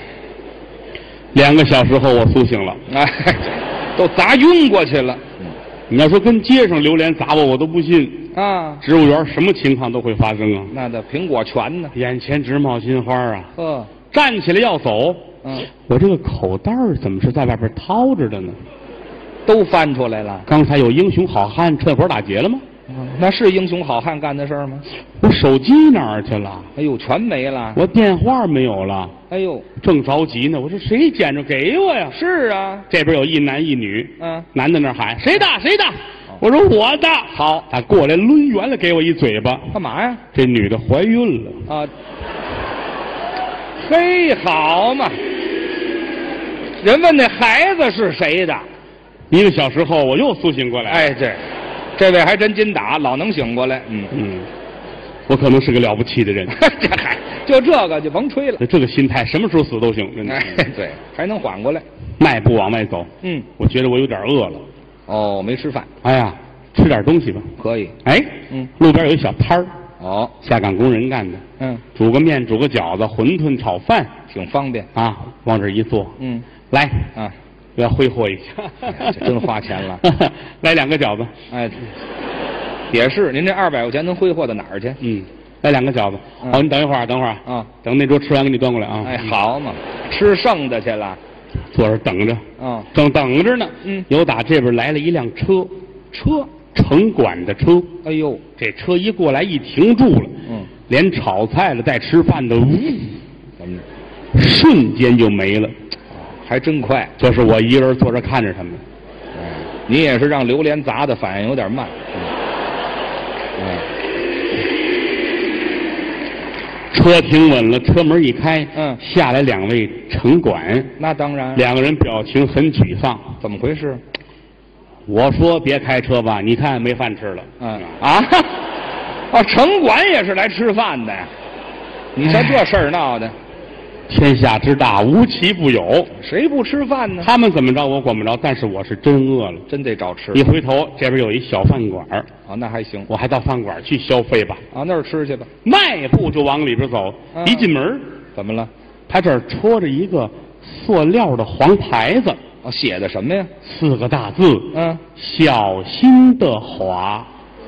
，2 个小时后我苏醒了。 哎，都砸晕过去了。 你要说跟街上榴莲砸我都不信啊。 植物园什么情况都会发生啊。 那的苹果全呢， 眼前直冒金花啊。站起来要走，我这个口袋怎么是在外边掏着的呢？ 都翻出来了。 刚才有英雄好汉趁火打劫了吗？ 那是英雄好汉干的事儿吗？ 我手机哪儿去了？ 哎呦，全没了。 我电话没有了。 哎呦， 正着急呢，我说谁捡着给我呀？ 是啊， 这边有一男一女。男的那儿喊谁的谁的？我说我的。 好， 他过来抡圆了给我一嘴巴。 干嘛呀？ 这女的怀孕了啊。嘿，好嘛！人问那孩子是谁的 ？1个小时后我又苏醒过来。 哎，这位还真筋打，老能醒过来。 我可能是个了不起的人。 这还就这个就甭吹了。 这个心态，什么时候死都行。真的。 哎，对，还能缓过来。 迈步往外走。我觉得我有点饿了。 哦，没吃饭。 哎呀，吃点东西吧。 可以。 哎，路边有一小摊儿。 哦， 下岗工人干的。煮个面，煮个饺子，馄饨炒饭， 挺方便啊。往这一坐。来啊。要挥霍一下， 真花钱了。 来2个饺子。 哎，也是，您这200块钱能挥霍到哪儿去？ 来2个饺子。好，你等一会儿，等会儿啊，等那桌吃完给你端过来啊。 哎，好嘛，吃剩的去了， 坐这等着。正等着呢。有打这边来了一辆车，城管的车。 哎呦， 这车一过来一停住了。连炒菜的带吃饭的， 怎么着？瞬间就没了。 还真快， 就是我一个人坐着看着他们。 你也是让榴莲砸的，反应有点慢。 车停稳了，车门一开，下来2位城管。 那当然 ，2个人表情很沮丧。 怎么回事？ 我说别开车吧，你看没饭吃了。 城管也是来吃饭的呀？你瞧这事儿闹的。 天下之大，无奇不有。 谁不吃饭呢？ 他们怎么着我管不着，但是我是真饿了， 真得找吃。 一回头，这边有一小饭馆。 那还行， 我还到饭馆去消费吧。 那儿吃去吧。 迈步就往里边走，一进门， 怎么了？ 他这儿戳着一个塑料的黄牌子。 写的什么呀 ？4个大字。小心的滑。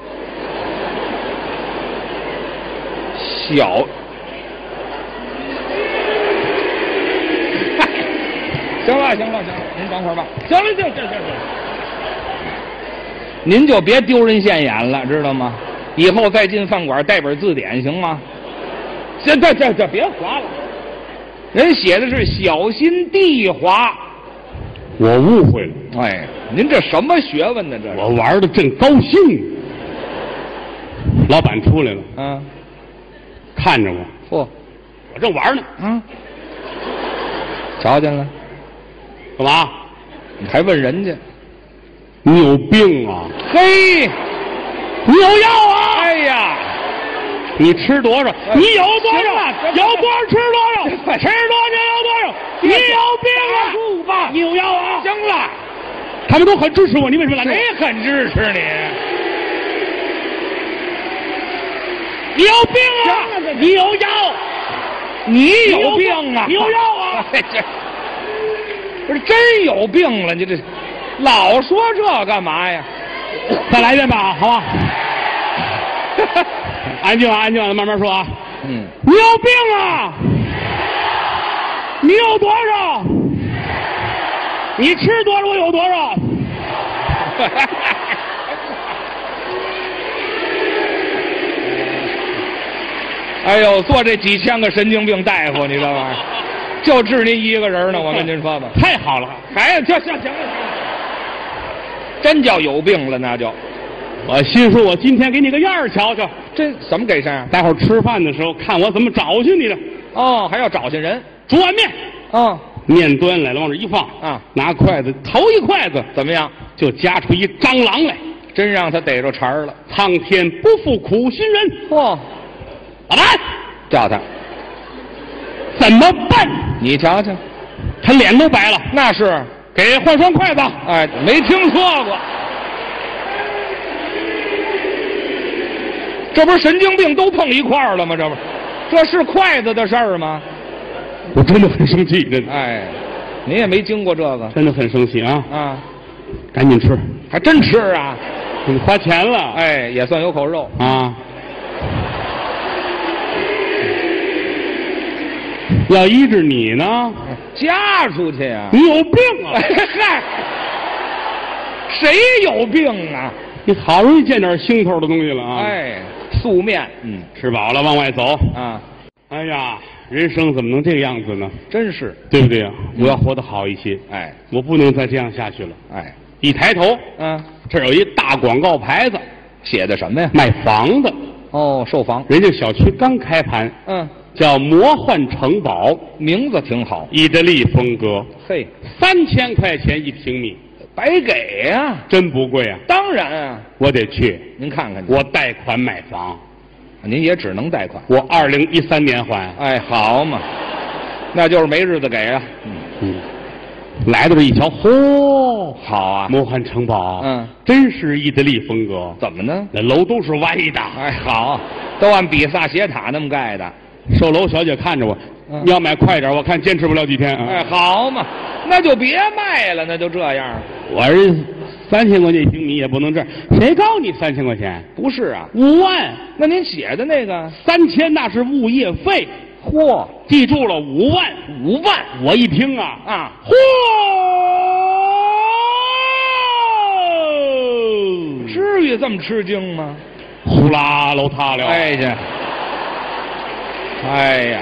小。行了，您等会儿吧。行了，行。您就别丢人现眼了，知道吗？以后再进饭馆带本字典行吗？这别划了。人写的是小心地滑。 我误会了。 哎，您这什么学问呢？这我玩的正高兴。老板出来了。看着我。 我正玩呢。 瞧见了？ 干嘛？ 你还问人家？ 你有病啊？ 嘿， 你有药啊？ 哎呀， 你吃多少？你有多少？有多少吃多少？吃多少有多少？你有病啊？ 住吧， 你有药啊？ 行了， 他们都很支持我，你为什么拦着我？ 谁很支持你？ 你有病啊！你有药， 你有病啊！ 你有药啊！ 这不是真有病了？你这老说这干嘛呀？ 再来一遍吧，好吧？安静啊，安静啊，慢慢说啊。 嗯， 你有病啊！你有多少？你吃多少？我有多少？ 哎呦，做这几千个神经病大夫，你知道吗？就治您一个人呢，我跟您说吧。 太好了， 还就行了，真叫有病了，那就。 我心说，我今天给你个样儿瞧瞧， 这怎么给样？ 待会儿吃饭的时候看我怎么找去你的。 哦，还要找去人。 煮碗面， 哦， 面端来了，往这一放啊， 拿筷子头一筷子怎么样？ 就夹出一蟑螂来， 真让他逮着茬儿了。 苍天不负苦心人。 嚯， 老板， 叫他怎么办？ 你瞧瞧， 他脸都白了。 那是给换双筷子。 哎，没听说过。这不是神经病都碰一块儿了吗？这是筷子的事儿吗？ 我真的很生气，真的。 哎，你也没经过这个， 真的很生气啊！ 啊， 赶紧吃， 还真吃啊！ 你花钱了， 哎，也算有口肉啊。要医治你呢， 嫁出去呀！ 你有病啊！ 嗨，谁有病啊？ 你好容易见点腥头的东西了啊！ 哎，素面， 吃饱了往外走啊！ 哎呀，人生怎么能这个样子呢？ 真是， 对不对啊？我要活得好一些。 哎， 我不能再这样下去了。 哎， 一抬头，这儿有一大广告牌子， 写的什么呀？ 卖房的。 哦，售房。 人家小区刚开盘。叫魔幻城堡， 名字挺好， 意大利风格。 嘿 ，3000块钱1平米， 白给呀！ 真不贵啊！ 当然啊， 我得去。 您看看， 我贷款买房， 您也只能贷款。 我2013年还。 哎，好嘛，那就是没日子给啊。 来到这一瞧，嚯， 好啊， 魔幻城堡，真是意大利风格。 怎么呢？ 那楼都是歪的。 哎，好，都按比萨斜塔那么盖的。 售楼小姐看着我，你要买快点，我看坚持不了几天啊。 哎，好嘛，那就别卖了，那就这样。 我这3000块钱1平米也不能这样，谁告你3000块钱？ 不是啊 ，5万。 那您写的那个 3000那是物业费。 嚯， 记住了，5万 ，5万。 我一听啊，嚯， 至于这么吃惊吗？ 呼啦楼塌了。 哎呀。哎呀，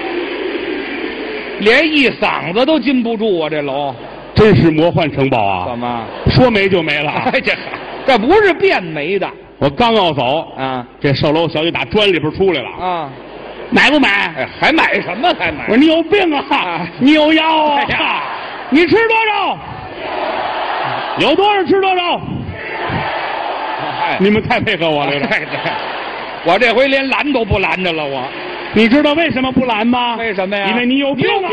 连一嗓子都禁不住啊！这楼真是魔幻城堡啊！ 怎么说没就没了？ 哎，这不是变没的。 我刚要走啊， 这售楼小姐打砖里边出来了啊， 买不买？ 哎，还买什么？还买？ 我说你有病啊！你有药啊！你吃多少？有多少吃多少？你们太配合我了， 我这回连拦都不拦着了，我。 你知道为什么不拦吗？ 为什么呀？ 因为你有病啊！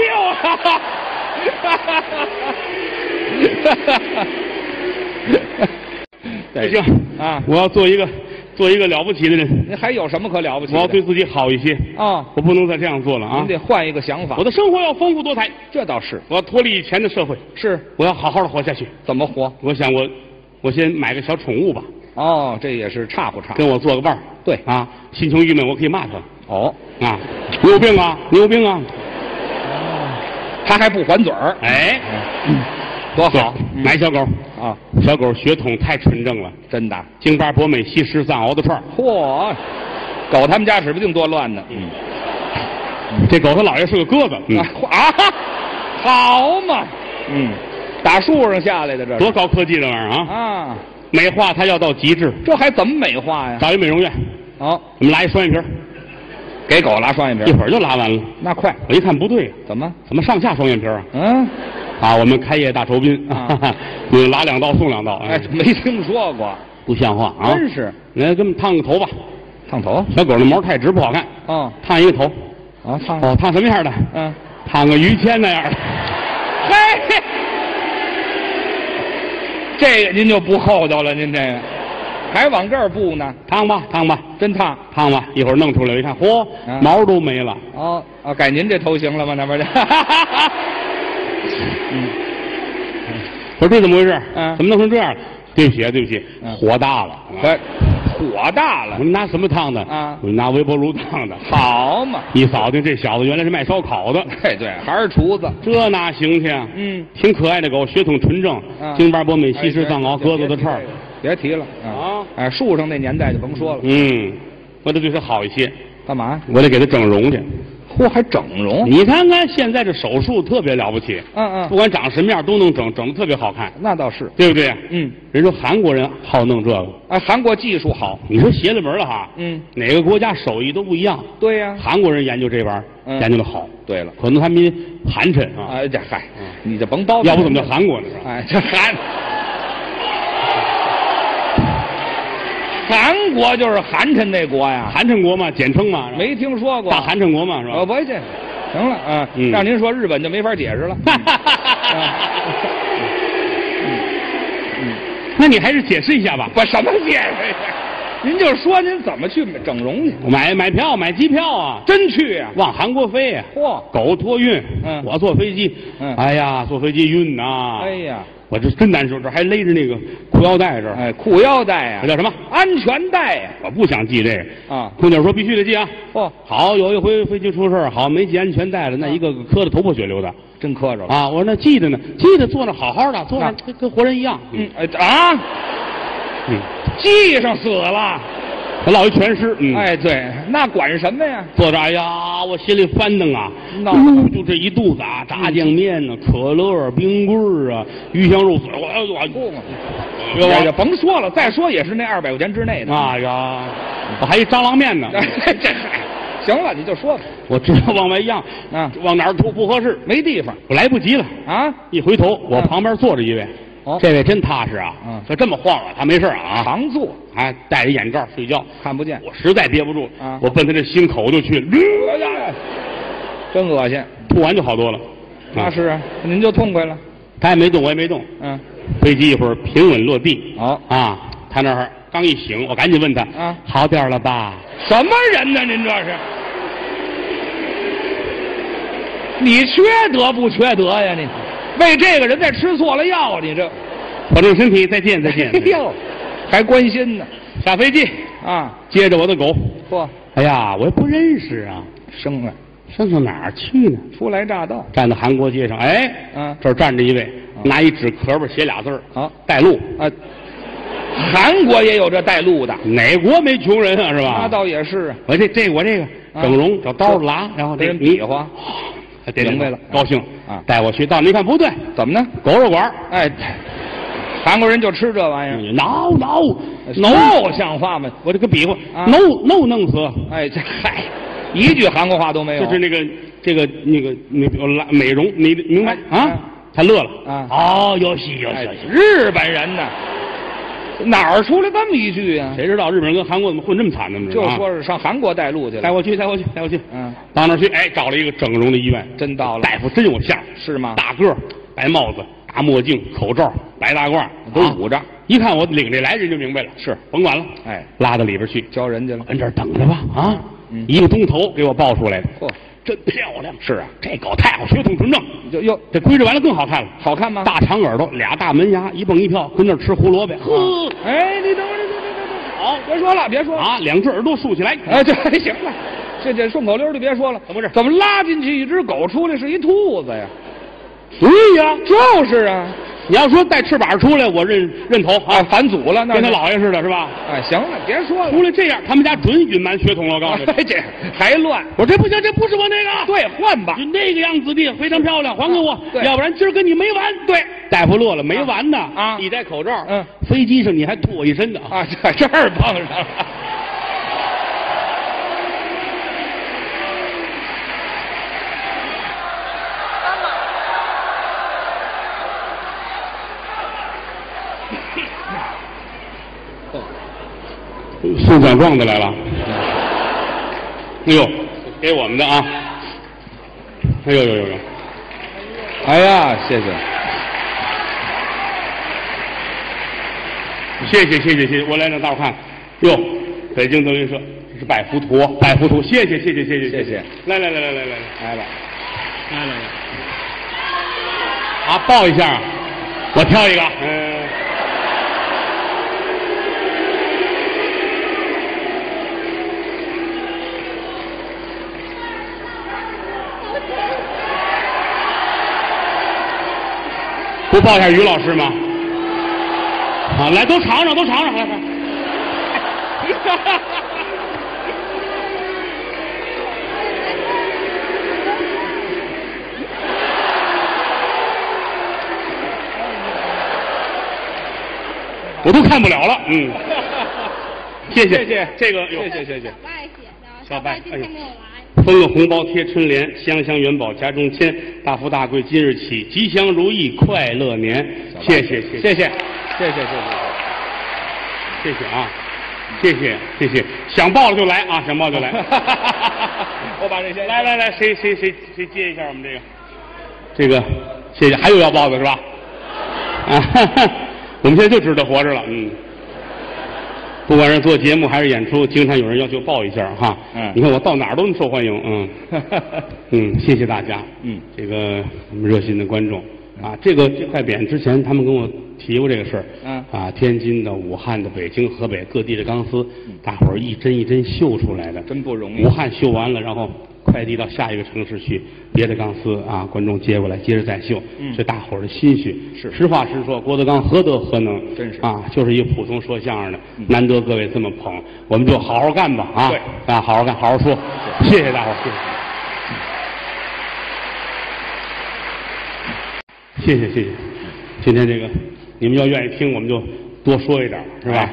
不行啊！我要做一个了不起的人。 您还有什么可了不起的？ 我要对自己好一些啊！ 我不能再这样做了啊！ 您得换一个想法。 我的生活要丰富多彩， 这倒是。 我要脱离以前的社会， 是我要好好的活下去。 怎么活？ 我想我先买个小宠物吧。 哦，这也是差不差？ 跟我做个伴儿。 对啊，心情郁闷我可以骂他。 哦啊，你有病啊！你有病啊！ 他还不还嘴儿。 哎， 多好！ 买小狗啊， 小狗血统太纯正了， 真的。 京巴、博美、西施、藏獒的串儿。 嚯，狗他们家指不定多乱呢。 这狗它姥爷是个鸽子。 好嘛。打树上下来的这多高科技这玩意儿啊！ 啊， 美化它要到极致。 这还怎么美化呀？ 找一美容院。 好， 我们拉一双眼皮， 给狗拉双眼皮， 一会儿就拉完了。 那快！ 我一看不对， 怎么上下双眼皮啊？ 嗯， 啊，我们开业大酬宾啊，拉2道送2道。 哎，没听说过， 不像话啊！ 真是。 来，给我们烫个头吧。 烫头？ 小狗的毛太直不好看。 哦， 烫一个头。 啊，烫。 哦，烫什么样的？ 嗯， 烫个于谦那样的。 嘿，这个您就不厚道了，您这个。还往这儿布呢？ 烫吧，烫吧， 真烫， 烫吧！一会儿弄出来，我一看，嚯，毛都没了。 哦，啊，改您这头型了吗？那边去。 我说这怎么回事？ 嗯， 怎么弄成这样了？对不起，对不起，火大了。 火大了！ 我们拿什么烫的？ 啊， 我们拿微波炉烫的。 好嘛！ 一扫听，这小子原来是卖烧烤的。 对，还是厨子。 这哪行去啊？挺可爱的狗，血统纯正，京巴博美西施藏獒鸽子的串。 别提了啊！哎，树上那年代就甭说了。 我得对它好一些。 干嘛？ 我得给它整容去。 嚯，还整容？ 你看看现在这手术特别了不起。不管长什么样都能整得特别好看。 那倒是， 对不对？人说韩国人好弄这个。 哎，韩国技术好。 你说邪了门了哈。哪个国家手艺都不一样。 对呀。 韩国人研究这玩意儿，研究的好。 对了， 可能他们寒碜啊。 哎，这嗨，你这甭叨。 要不怎么叫韩国呢？ 哎，这韩国就是寒碜那国呀， 寒碜国嘛，简称嘛， 没听说过。 大寒碜国嘛，是吧？ 不这，行了啊，让您说日本就没法解释了。 那你还是解释一下吧。 我什么解释？您就说您怎么去整容去？ 买票买机票啊， 真去呀？ 往韩国飞呀？ 嚯， 狗托运，我坐飞机，哎呀，坐飞机晕呐！ 哎呀。 我这真难受，这还勒着那个裤腰带这儿。 哎，裤腰带呀， 这叫什么？ 安全带呀！ 我不想系这个啊。 空姐说必须得系啊。好，有一回飞机出事好没系安全带了，那一个个磕的头破血流的， 真磕着了啊！我说那系着呢，系着坐那好好的，坐那跟活人一样。 系上死了。 他落一全尸。 哎，对，那管什么呀？ 坐这儿，哎呀，我心里翻腾啊，就这一肚子啊，炸酱面呢，可乐、冰棍啊，鱼香肉丝， 我甭说了，再说也是那200块钱之内的。 哎呀，我还一蟑螂面呢。 这行了，你就说吧。 我知道往外漾啊，往哪儿吐不合适， 没地方， 我来不及了啊！ 一回头，我旁边坐着一位。这位真踏实啊！就这么晃啊，他没事啊， 常坐， 还戴着眼罩睡觉， 看不见。 我实在憋不住啊，我奔他这心口就去， 真恶心， 吐完就好多了。 那是啊，您就痛快了。 他也没动，我也没动。飞机一会儿平稳落地。啊，他那儿刚一醒，我赶紧问他好点了吧？ 什么人呢？您这是？你缺德不缺德呀？你？为这个人再吃错了药，你这保重身体，再见再见。 哎呦，还关心呢。 下飞机啊， 接着我的狗。 嚯， 哎呀，我也不认识啊， 生到哪儿去呢？ 初来乍到， 站到韩国街上，哎，这儿站着一位，拿一纸壳吧，写俩字儿， 好， 带路啊。韩国也有这带路的， 哪国没穷人啊？是吧？ 那倒也是啊。 我这个整容找刀拉，然后给人比划。 明白了， 高兴啊！带我去到那一看不对， 怎么呢？ 狗肉馆， 哎，韩国人就吃这玩意儿。 no， 像话吗？ 我这个比划 ，no 弄死。 哎，这嗨，一句韩国话都没有。 就是那个美容，你明白啊？他乐了啊！ 哦，有戏， 日本人呢？哪儿出来这么一句呀？ 谁知道日本人跟韩国怎么混这么惨呢？ 就说是上韩国带路去了。 带我去。到那儿去，哎，找了一个整容的医院， 真到了。 大夫真有相， 是吗？ 大个儿，白帽子，大墨镜，口罩，白大褂， 都捂着。 一看我领这来，人就明白了，是甭管了， 哎， 拉到里边去教人家了， 跟这儿等着吧啊！一个钟头给我抱出来的， 嚯， 真漂亮。 是啊， 这狗太好，血统纯正。这规制完了更好看了， 好看吗？ 大长耳朵，俩大门牙，一蹦一跳，跟那儿吃胡萝卜。呵， 哎，你等会儿，好，别说了啊 ，2只耳朵竖起来。 哎，这行了，这顺口溜就别说了。 怎么回事？ 怎么拉进去一只狗，出来是一兔子呀？ 对呀， 就是啊。 你要说带翅膀出来，我认头啊， 返祖了，那跟他姥爷似的，是吧？ 哎，行了，别说了。 出来这样，他们家准隐瞒血统了，我告诉你。 这还乱。 我这不行，这不是我那个。 对，换吧。 就那个样子的，非常漂亮，还给我。 对， 要不然今儿跟你没完。 对， 大夫乐了，没完呢啊！ 你戴口罩，飞机上你还吐我一身的啊！在这儿碰上了。 送奖状的来了。哎呦，给我们的啊！哎呦呦呦呦！ 哎呀，谢谢， 谢谢！我来让大伙看，哟，北京德云社这是百福图，谢谢！来了，啊，抱一下，我挑一个，不抱一下于老师吗？啊，来，都尝尝，来。我都看不了了，谢谢，这个，谢谢。小白今天没有来。分个红包贴春联，香香元宝家中签，大富大贵今日起，吉祥如意快乐年。谢谢啊，谢谢，想报了就来啊，想报就来。 我把这些来，谁接一下我们这个，谢谢，还有要报的是吧？啊，我们现在就知道活着了，不管是做节目还是演出，经常有人要求报一下哈。你看我到哪儿都能受欢迎，谢谢大家，这个我们热心的观众啊，这块匾之前他们跟我提过这个事儿，天津的、武汉的、北京、河北各地的钢丝，大伙儿一针一针绣出来的， 真不容易。 武汉绣完了，然后快递到下一个城市去，别的钢丝啊，观众接过来，接着再绣，这大伙儿的心血。 是， 实话实说，郭德纲何德何能？ 真是啊，就是一个普通说相声的，难得各位这么捧，我们就好好干吧啊！ 对啊，好好干，好好说，谢谢大伙儿，谢谢。今天这个你们要愿意听，我们就多说一点，是吧？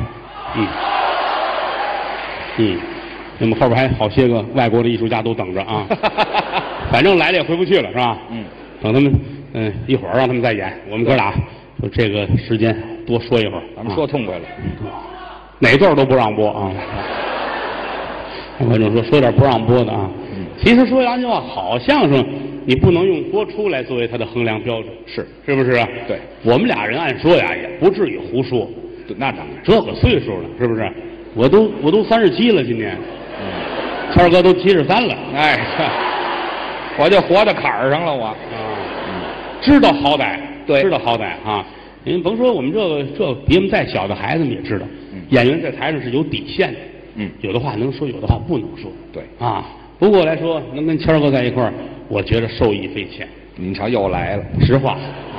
那么后边还好些个外国的艺术家都等着啊，反正来了也回不去了，是吧？等他们一会儿让他们再演，我们哥俩就这个时间多说一会儿， 咱们说痛快了， 哪段都不让播啊。观众说点不让播的啊。其实说良心话，好相声你不能用播出来作为它的衡量标准，是不是啊？ 对， 我们俩人按说呀，也不至于胡说。 那当然， 这个岁数了，是不是？我都37了，今年。谦儿哥都73了， 哎，我就活到坎儿上了，我知道好歹， 对， 知道好歹啊！您甭说我们这比我们再小的孩子们也知道，演员在台上是有底线的，有的话能说，有的话不能说， 对啊。 不过来说，能跟谦儿哥在一块儿，我觉得受益匪浅。 你瞧，又来了， 实话。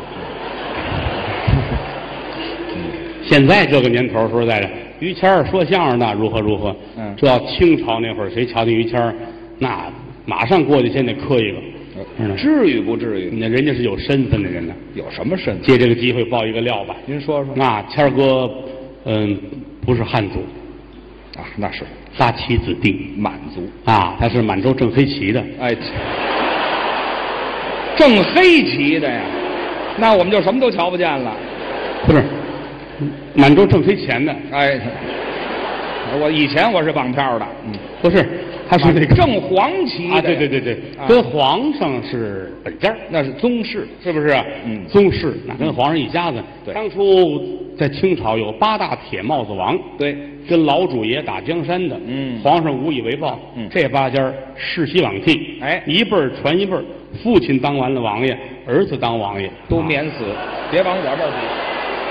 现在这个年头，说实在的。于谦儿说相声的如何？这要清朝那会儿，谁瞧见于谦儿，那马上过去先得磕一个， 至于不至于？ 那人家是有身份的人呢。 有什么身份？ 借这个机会爆一个料吧。 您说说。 那谦儿哥，不是汉族， 啊，那是八旗子弟， 满族啊，他是满洲正黑旗的。 哎，正黑旗的呀，那我们就什么都瞧不见了。 不是。满洲正黑钱的， 哎，我以前我是绑票的， 不是，他是那个正黄旗的啊，对，跟皇上是本家， 那是宗室， 是不是？宗室那跟皇上一家子。 对， 当初在清朝有8大铁帽子王， 对， 跟老主爷打江山的，皇上无以为报，这8家世袭罔替， 哎， 一辈儿传一辈儿，父亲当完了王爷，儿子当王爷都免死，别往我这儿比。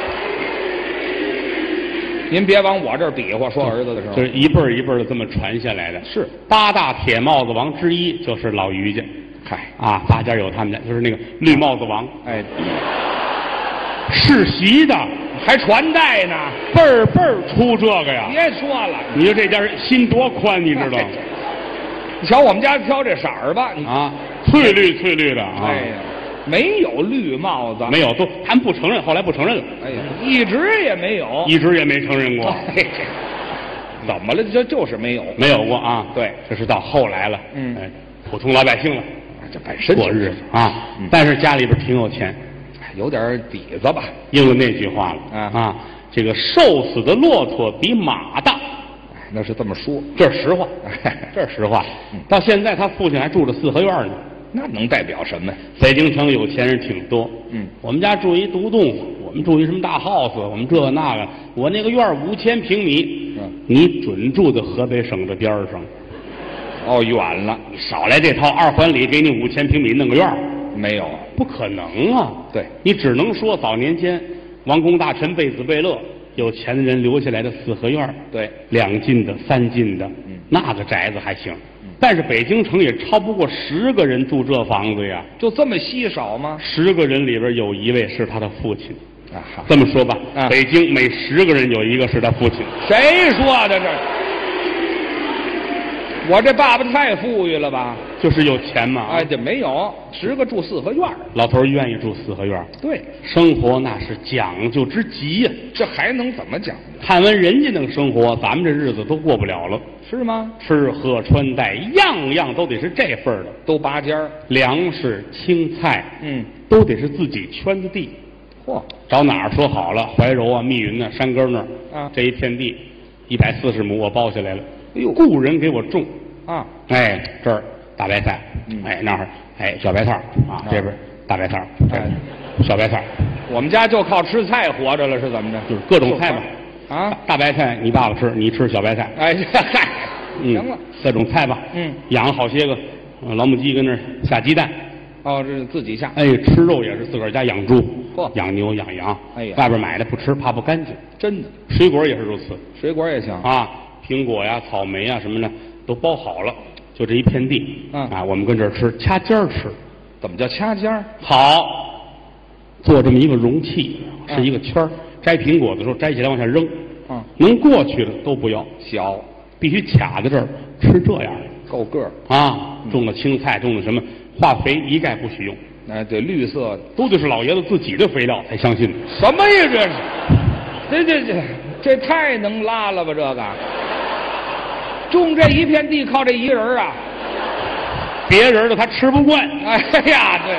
您别往我这儿比划，说儿子的时候， 就是一辈儿一辈儿的这么传下来的。 是 8大铁帽子王之一，就是老于家。 嗨啊，大家有他们家，就是那个绿帽子王。 哎， 世袭的， 还传代呢， 辈儿出这个呀。 别说了， 你说这家人心多宽，你知道？ 你瞧我们家挑这色儿吧， 啊，翠绿的啊。 哎呀。没有绿帽子， 没有，他们不承认，后来不承认了。 哎呀，一直也没有， 一直也没承认过。 怎么了？这就是没有， 没有过啊。 对， 这是到后来了。普通老百姓了， 这本身过日子啊。但是家里边挺有钱， 有点底子吧。 应了那句话了啊，这个瘦死的骆驼比马大。 那是这么说， 这是实话，这是实话。到现在他父亲还住着四合院呢。 那能代表什么？ 北京城有钱人挺多。我们家住一独栋，我们住一什么大 house， 我们这个那个，我那个院5000平米。你准住在河北省的边上。 哦，远了， 你少来这套，2环里给你5000平米弄个院儿， 没有， 不可能啊！ 对， 你只能说早年间王公大臣、贝子贝勒有钱的人留下来的四合院， 对 ，2进的、3进的，那个宅子还行。但是北京城也超不过10个人住这房子呀， 就这么稀少吗 ？10个人里边有1位是他的父亲。 啊， 这么说吧，北京每10个人有1个是他父亲。 谁说的这？我这爸爸太富裕了吧？ 就是有钱嘛。 哎，这没有10个住四合院， 老头愿意住四合院。对，生活那是讲究之极呀。 这还能怎么讲？ 看完人家那个生活，咱们这日子都过不了了。 是吗？ 吃喝穿戴样样都得是这份的， 都拔尖儿， 粮食青菜，都得是自己圈的地。 嚯， 找哪儿说好了，怀柔啊、密云啊、山根那儿啊，这一片地140亩我包下来了。哎呦，雇人给我种啊！哎，这儿大白菜，哎那儿哎小白菜啊，这边大白菜，哎小白菜。 我们家就靠吃菜活着了，是怎么着？ 就是各种菜嘛。 啊， 大白菜你爸爸吃，你吃小白菜。 哎，嗨，行了， 各种菜吧。养好些个老母鸡跟那儿下鸡蛋。 哦，这是自己下。 哎，吃肉也是自个儿家养猪、养牛、养羊。 哎呀， 外边买的不吃，怕不干净。 真的， 水果也是如此。 水果也行啊，苹果呀、草莓呀什么的都包好了，就这一片地。啊，我们跟这儿吃，掐尖儿吃。 怎么叫掐尖儿？ 好，做这么一个容器，是一个圈儿。摘苹果的时候摘起来往下扔。能过去的都不要， 小必须卡在这儿吃这样的， 够个儿啊。种了青菜，种了什么化肥一概不许用。 哎，对，绿色都得是老爷子自己的肥料才相信。 什么呀这是？这太能拉了吧？这个种这一片地靠这一人啊， 别人的他吃不惯。 哎呀，对，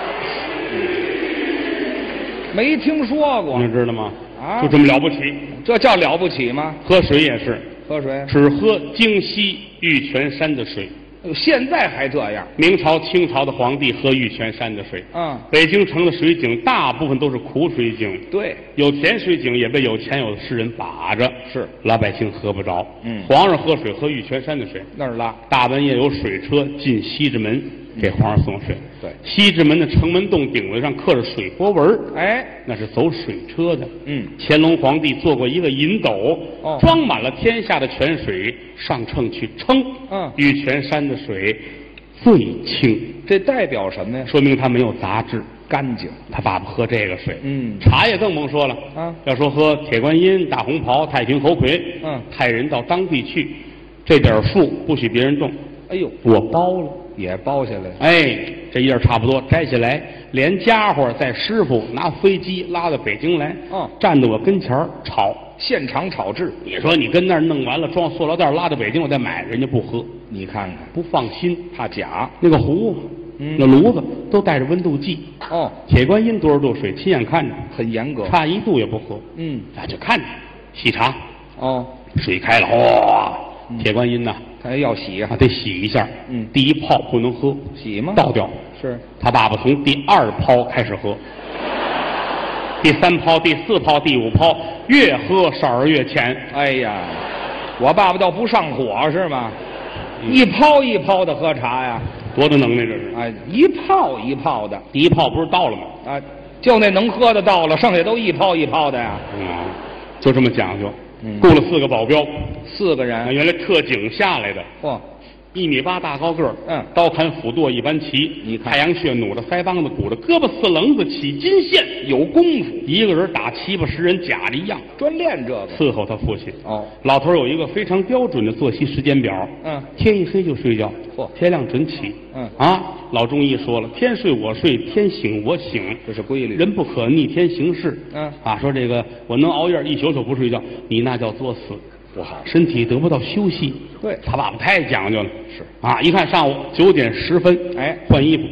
没听说过， 你知道吗？ 啊， 就这么了不起， 这叫了不起吗？ 喝水也是， 喝水只喝京西玉泉山的水。 现在还这样？ 明朝、清朝的皇帝喝玉泉山的水。北京城的水井大部分都是苦水井。 对， 有甜水井也被有钱有的士人把着， 是老百姓喝不着。皇上喝水喝玉泉山的水， 那儿拉。 大半夜有水车进西直门给皇上送水。 对， 西直门的城门洞顶子上刻着水波纹， 哎， 那是走水车的。乾隆皇帝做过一个银斗，装满了天下的泉水，上秤去称。玉泉山的水最清， 这代表什么呀？ 说明它没有杂质， 干净。 他爸爸喝这个水。茶也更甭说了啊。要说喝铁观音、大红袍、太平猴魁，派人到当地去，这点树不许别人动。 哎呦， 我包了， 也包下来。 哎，这叶差不多摘下来，连家伙带师傅拿飞机拉到北京来，站在我跟前炒， 现场炒制。 你说你跟那儿弄完了，装塑料袋拉到北京，我再买，人家不喝。 你看看， 不放心， 怕假。 那个壶，那炉子都带着温度计。铁观音多少度水，亲眼看着， 很严格， 差1度也不喝。就看着沏茶。水开了，哗，铁观音呐。 还要洗啊， 得洗一下。第1泡不能喝， 洗吗？ 倒掉。 是他爸爸从第2泡开始喝，第3泡、第4泡、第5泡，越喝色儿越浅。 哎呀，我爸爸倒不上火是吗？一泡一泡的喝茶呀， 多大能耐这是！ 哎，一泡一泡的， 第1泡不是倒了吗？ 啊，就那能喝的倒了，剩下都一泡一泡的呀。 就这么讲究。雇了4个保镖 ，4个人， 原来特警下来的。 嚯 ，1米8大高个儿，刀砍斧剁一般齐。你看，太阳穴努着腮帮子，鼓着胳膊4棱子起金线， 有功夫。 一个人打7、8、10人，假的一样， 专练这个。 伺候他父亲。 老头有一个非常标准的作息时间表。天一黑就睡觉，天亮准起。老中医说了，天睡我睡，天醒我醒， 这是规律。 人不可逆天行事。说这个我能熬夜1宿不睡觉，你那叫作死， 不好， 身体得不到休息。 对， 他爸爸太讲究了。 是一看上午9点10分， 哎， 换衣服，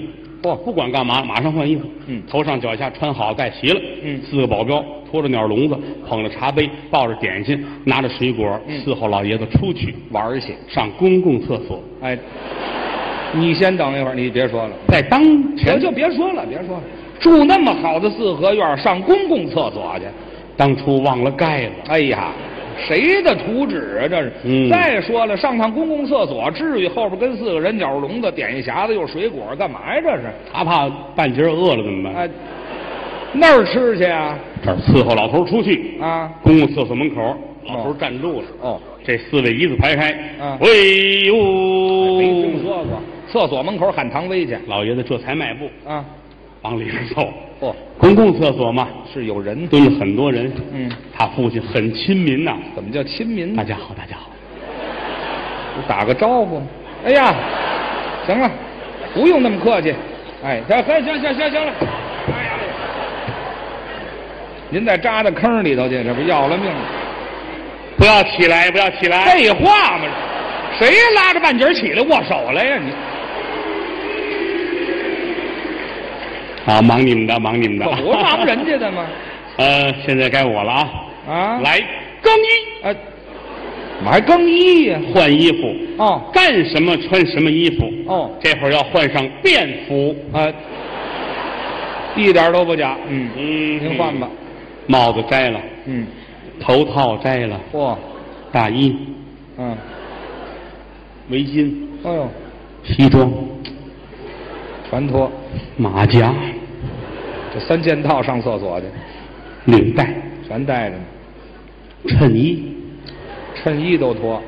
不管干嘛，马上换衣服。头上脚下穿好带齐了。4个保镖拖着鸟笼子，捧着茶杯，抱着点心，拿着水果，伺候老爷子出去玩去，上公共厕所。 哎，你先等一会儿，你别说了， 在当前就别说了，住那么好的四合院，上公共厕所去， 当初忘了盖了。 哎呀，谁的图纸啊？这是。再说了，上趟公共厕所，至于后边跟4个人鸟笼子，点一匣子又水果，干嘛呀？这是。 他怕半截饿了怎么办？ 哎，那儿吃去啊？ 这儿伺候老头出去啊。 公共厕所门口，老头站住了。这4位一字排开。喂呦！ 没听说过。厕所门口喊唐威去， 老爷子这才迈步啊， 往里边走。公共厕所嘛， 是有人蹲了很多人。他父亲很亲民呐。 怎么叫亲民？ 大家好，大家好， 打个招呼。哎呀，行了，不用那么客气。哎，行了。哎呀，您再扎到坑里头去，这不要了命了。 不要起来，不要起来！ 废话嘛，谁拉着半截起来握手来呀？你啊，忙你们的，忙你们的， 可不忙人家的吗？ 现在该我了啊！ 啊， 来更衣！ 怎么还更衣呀？ 换衣服干什么穿什么衣服这会儿要换上便服一点都不假。您换吧。 帽子摘了，头套摘了，大衣，围巾， 哎呦， 西装， 全脱， 马甲， 这3件套上厕所去， 领带全带着呢， 衬衣， 衬衣都脱。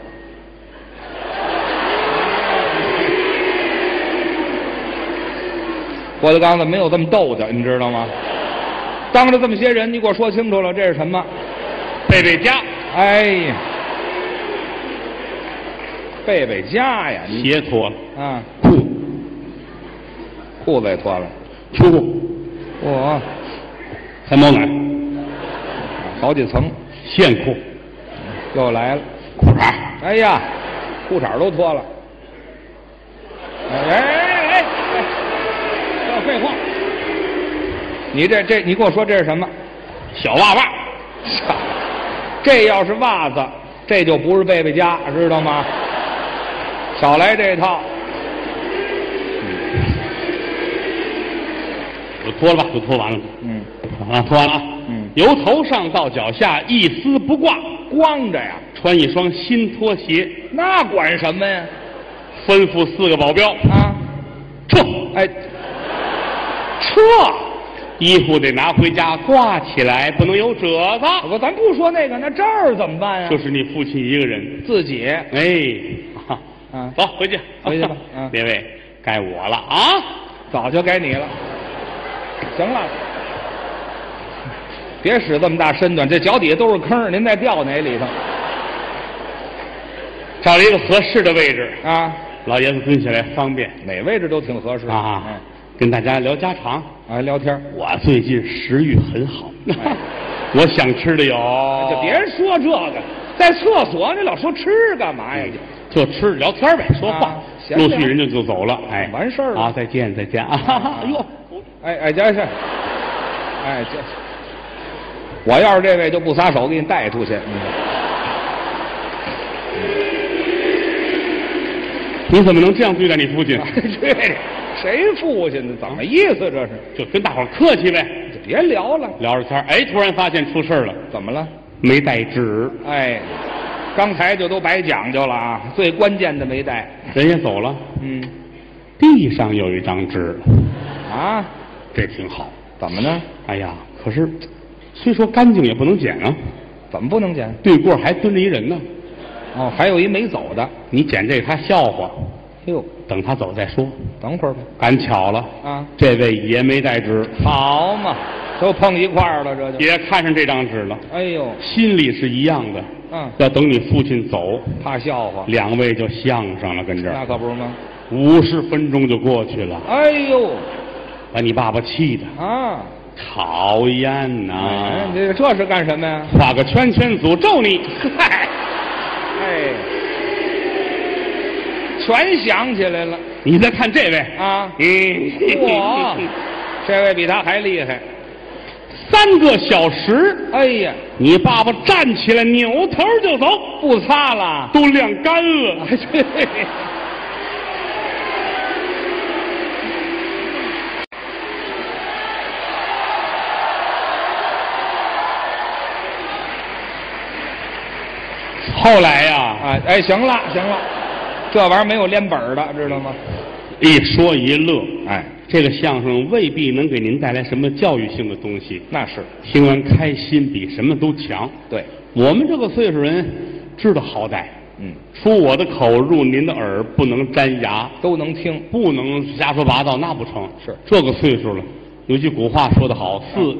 郭德纲子没有这么逗的，你知道吗？当着这么些人，你给我说清楚了，这是什么？ 贝贝家。 哎呀，贝贝家呀！ 鞋脱了啊，裤子也脱了， 秋裤，还毛奶， 好几层， 线裤， 又来了， 裤衩， 哎呀，裤衩都脱了，哎，这废话，你你给我说这是什么？ 小袜袜， 这要是袜子，这就不是贝贝家，知道吗？少来这套。 我脱了吧，都脱完了。脱完了啊。由头上到脚下一丝不挂， 光着呀。 穿一双新拖鞋， 那管什么呀？ 吩咐4个保镖啊， 撤！ 哎，撤！ 衣服得拿回家挂起来，不能有褶子。 咱不说那个，那这儿怎么办呀？ 就是你父亲一个人， 自己。 走回去， 回去吧。 列位，该我了啊！ 早就该你了。行了，别使这么大身段，这脚底下都是坑，您再掉哪里头？ 找了一个合适的位置啊， 老爷子蹲下来方便， 哪位置都挺合适啊。跟大家聊家常， 聊天。 我最近食欲很好，我想吃的有。 就别说这个，在厕所你老说吃干嘛呀？ 就吃聊天呗，说话。陆续人就走了，哎， 完事儿了啊，再见啊！哟， 这是，这，我要是这位就不撒手，给你带出去。 你怎么能这样对待你父亲？ 谁父亲呢？怎么意思？这是就跟大伙儿客气呗， 就别聊了， 聊着天儿。突然发现出事了， 怎么了？ 没带纸。 刚才就都白讲究了啊，最关键的没带。 人也走了，地上有一张纸， 啊， 这挺好。 怎么呢？ 哎呀，可是虽说干净也不能捡啊。 怎么不能捡？ 对过还蹲着一人呢。 还有一没走的， 你捡这他笑话。等他走再说。 等会儿吧。 赶巧了啊，这位也没带纸。 好嘛，都碰一块儿了，这就也看上这张纸了。 哎呦， 心里是一样的。要等你父亲走， 怕笑话， 两位就相上了，跟这儿。 那可不是吗 ？50分钟就过去了。 哎呦， 把你爸爸气的啊！ 讨厌呐！ 这是干什么呀？ 画个圈圈诅咒你！ 嗨，全想起来了。 你再看这位啊，哇，这位比他还厉害。 3个小时， 哎呀， 你爸爸站起来扭头就走， 不擦了， 都晾干了。后来呀， 哎，行了，这玩意儿没有连本的，知道吗？ 一说一乐， 哎， 这个相声未必能给您带来什么教育性的东西， 那是听完开心比什么都强。 对， 我们这个岁数人知道好歹，出我的口入您的耳，不能粘牙， 都能听， 不能瞎说八道，那不成。 是这个岁数了，有句古话说得好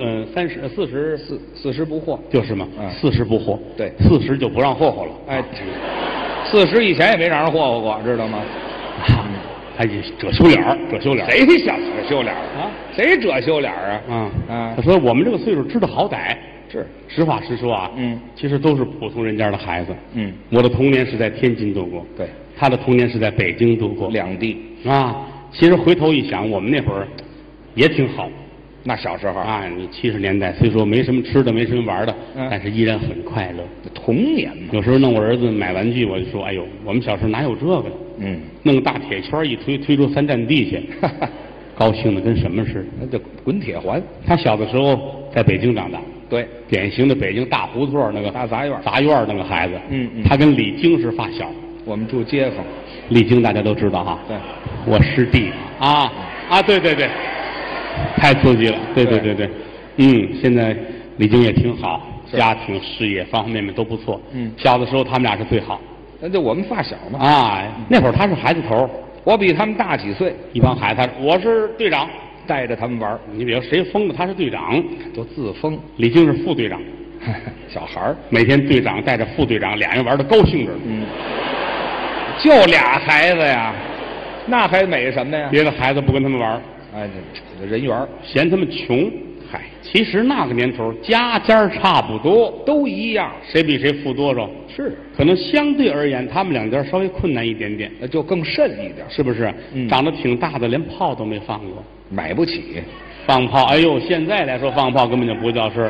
，40 不惑， 就是嘛，40不惑， 对 ，40就不让霍霍了。 哎，40以前也没让人霍霍过，知道吗？ 还遮羞脸， 谁想遮羞脸啊？谁遮羞脸啊？ 他说我们这个岁数知道好歹， 是实话实说啊。其实都是普通人家的孩子。我的童年是在天津度过， 对， 他的童年是在北京度过， 两地啊。其实回头一想，我们那会儿也挺好。 那小时候啊，你70年代虽说没什么吃的，没什么玩的，但是依然很快乐。 童年嘛， 有时候弄我儿子买玩具，我就说：“哎呦，我们小时候哪有这个？弄个大铁圈一推，推出3站地去，高兴的跟什么似的。 那就滚铁环。 他小的时候在北京长大， 对， 典型的北京大胡同那个大杂院那个孩子。他跟李菁是发小， 我们住街坊。 李菁大家都知道哈， 对， 我师弟啊，对。太刺激了，对，现在李菁也挺好，家庭事业方方面面都不错。小的时候他们俩是最好， 那就我们发小嘛。 那会儿他是孩子头， 我比他们大几岁， 一帮孩子，我是队长， 带着他们玩。 你比如谁疯了，他是队长， 都自封。 李菁是副队长， 小孩儿每天队长带着副队长，俩人玩的高兴着呢。 就俩孩子呀，那还美什么呀？ 别的孩子不跟他们玩。 这人缘嫌他们穷，其实那个年头家家差不多， 都一样， 谁比谁富多少？ 是， 可能相对而言，他们两家稍微困难一点点， 那就更甚一点， 是不是？长得挺大的，连炮都没放过， 买不起， 放炮。哎呦，现在来说放炮根本就不叫事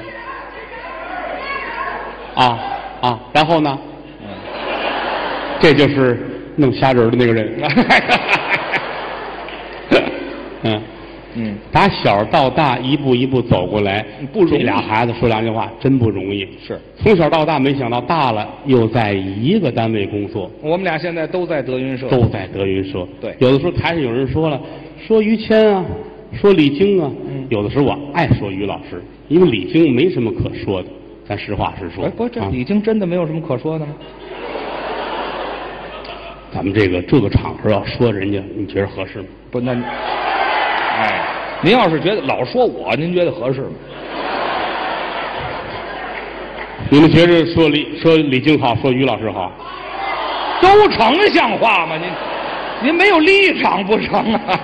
儿。然后呢？这就是弄虾仁的那个人。打小到大一步一步走过来，不容易。这俩孩子说两句话真不容易。 是， 从小到大，没想到大了又在一个单位工作。 我们俩现在都在德云社。 对，有的时候台上有人说了，说于谦啊，说李菁啊。有的时候我爱说于老师，因为李菁没什么可说的，咱实话实说。 这李菁真的没有什么可说的吗？ 咱们这个场合要说人家，你觉得合适吗？ 不，那。您要是觉得老说我，您觉得合适吗？ 你们觉得说李菁好，说于老师好， 都成像话吗？您没有立场不成啊？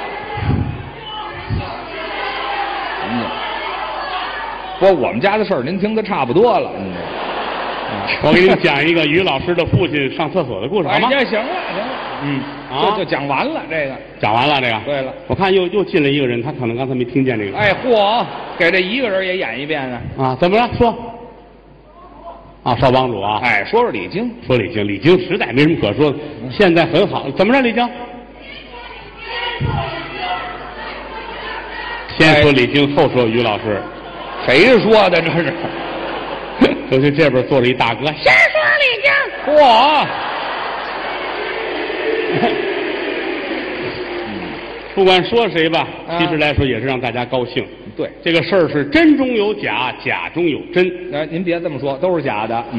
不，我们家的事儿您听得差不多了。 我给您讲一个于老师的父亲上厕所的故事，好吗？ 行了。就讲完了这个。讲完了这个。对了， 我看又进来一个人，他可能刚才没听见这个。 嚯，给这一个人也演一遍呢。 怎么了？说。少帮主啊。 说李菁。 李菁实在没什么可说的，现在很好。怎么着，李菁？先说李菁，后说于老师。 谁说的这是？ 尤其这边坐着一大哥， 先说李菁。嚯！ 不管说谁吧，其实来说也是让大家高兴。 对， 这个事儿是真中有假，假中有真。 您别这么说，都是假的。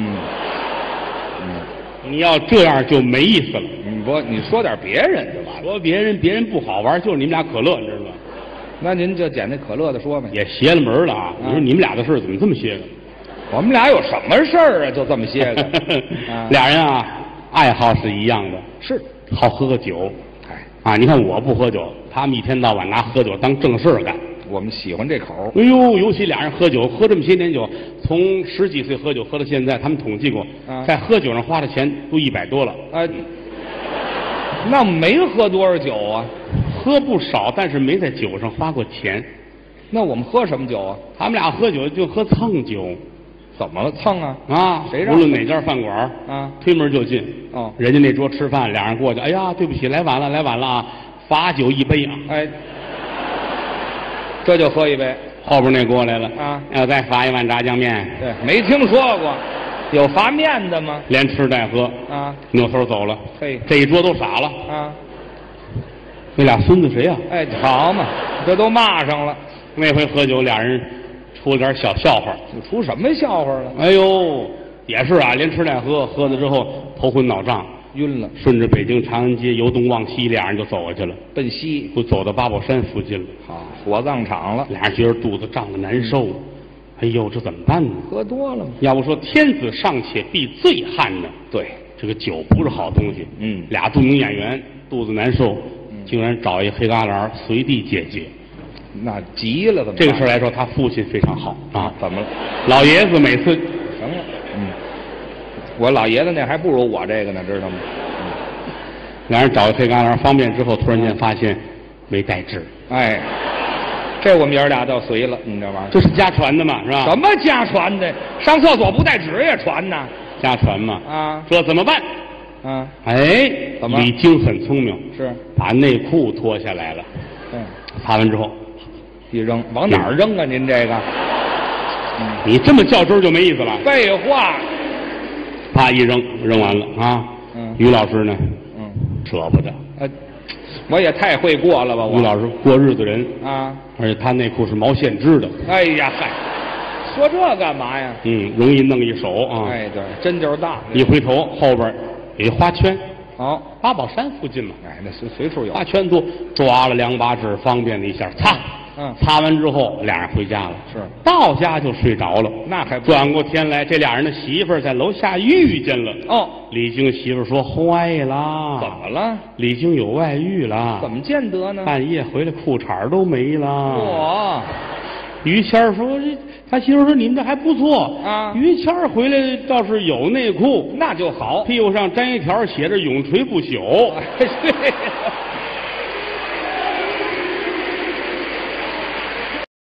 你要这样就没意思了。 你说点别人就完了。 说别人不好玩，就是你们俩可乐，你知道吗？ 那您就捡那可乐的说呗。 也邪了门了啊！你说你们俩的事怎么这么邪个？ 我们俩有什么事儿啊？就这么些个。 俩人啊，爱好是一样的， 是好喝个酒。你看我不喝酒，他们一天到晚拿喝酒当正事儿干。 我们喜欢这口。 哎呦，尤其俩人喝酒，喝这么些年酒，从10几岁喝酒喝到现在，他们统计过，在喝酒上花的钱都100多了。 那没喝多少酒啊？ 喝不少，但是没在酒上花过钱。 那我们喝什么酒啊？ 他们俩喝酒就喝蹭酒。 怎么了？蹭啊？ 啊， 谁让？ 无论哪家饭馆啊， 推门就进。 哦， 人家那桌吃饭，俩人过去，哎呀，对不起，来晚了，来晚了啊，罚酒一杯啊。 哎，这就喝一杯。 后边那过来了啊， 要再罚一碗炸酱面。 对，没听说过，有罚面的吗？ 连吃带喝啊， 扭头走了。 嘿， 这一桌都傻了啊。 那俩孙子谁呀？ 哎，好嘛，这都骂上了。 那回喝酒，俩人出了点小笑话。 出什么笑话了？ 哎呦，也是啊，连吃带喝，喝了之后头昏脑胀， 晕了。 顺着北京长安街由东往西，俩人就走过去了， 奔西， 都走到八宝山附近了。 好，火葬场了。 俩人觉得肚子胀得难受，哎呦，这怎么办呢？ 喝多了吗？ 要不说天子尚且避醉汉呢。 对， 这个酒不是好东西。俩著名演员肚子难受，竟然找一黑旮旯随地解决。 那急了怎么办？ 这个事来说，他父亲非常好啊。 怎么了？ 老爷子每次行了，我老爷子那还不如我这个呢，知道吗？ 俩人找一黑旮旯方便之后，突然间发现没带纸。 哎，这我们爷俩倒随了，你这玩意儿。 这是家传的嘛，是吧？ 什么家传的？上厕所不带纸也传呐？ 家传嘛。 啊， 这怎么办？ 啊， 哎， 怎么？ 李菁很聪明， 是把内裤脱下来了。擦完之后。 一扔，往哪儿扔啊？您这个， 你这么较真就没意思了。 废话， 啪一扔，扔完了啊。于老师呢？舍不得。 我也太会过了吧？ 于老师过日子人啊， 而且他内裤是毛线织的。 哎呀嗨，说这干嘛呀？ 容易弄一手啊。 哎，对，针就是大。 一回头后边有一花圈。 好， 八宝山附近嘛。 哎，那是随处有。 花圈多，抓了2把纸，方便了一下，擦。擦完之后，俩人回家了。 是， 到家就睡着了。 那还不转过天来，这俩人的媳妇儿在楼下遇见了。 哦， 李菁媳妇说：“坏了， 怎么了？ 李菁有外遇了。 怎么见得呢？ 半夜回来裤衩都没了。” 哇！ 于谦说：“他媳妇说你们这还不错啊。” 于谦回来倒是有内裤， 那就好， 屁股上粘一条写着“永垂不朽”。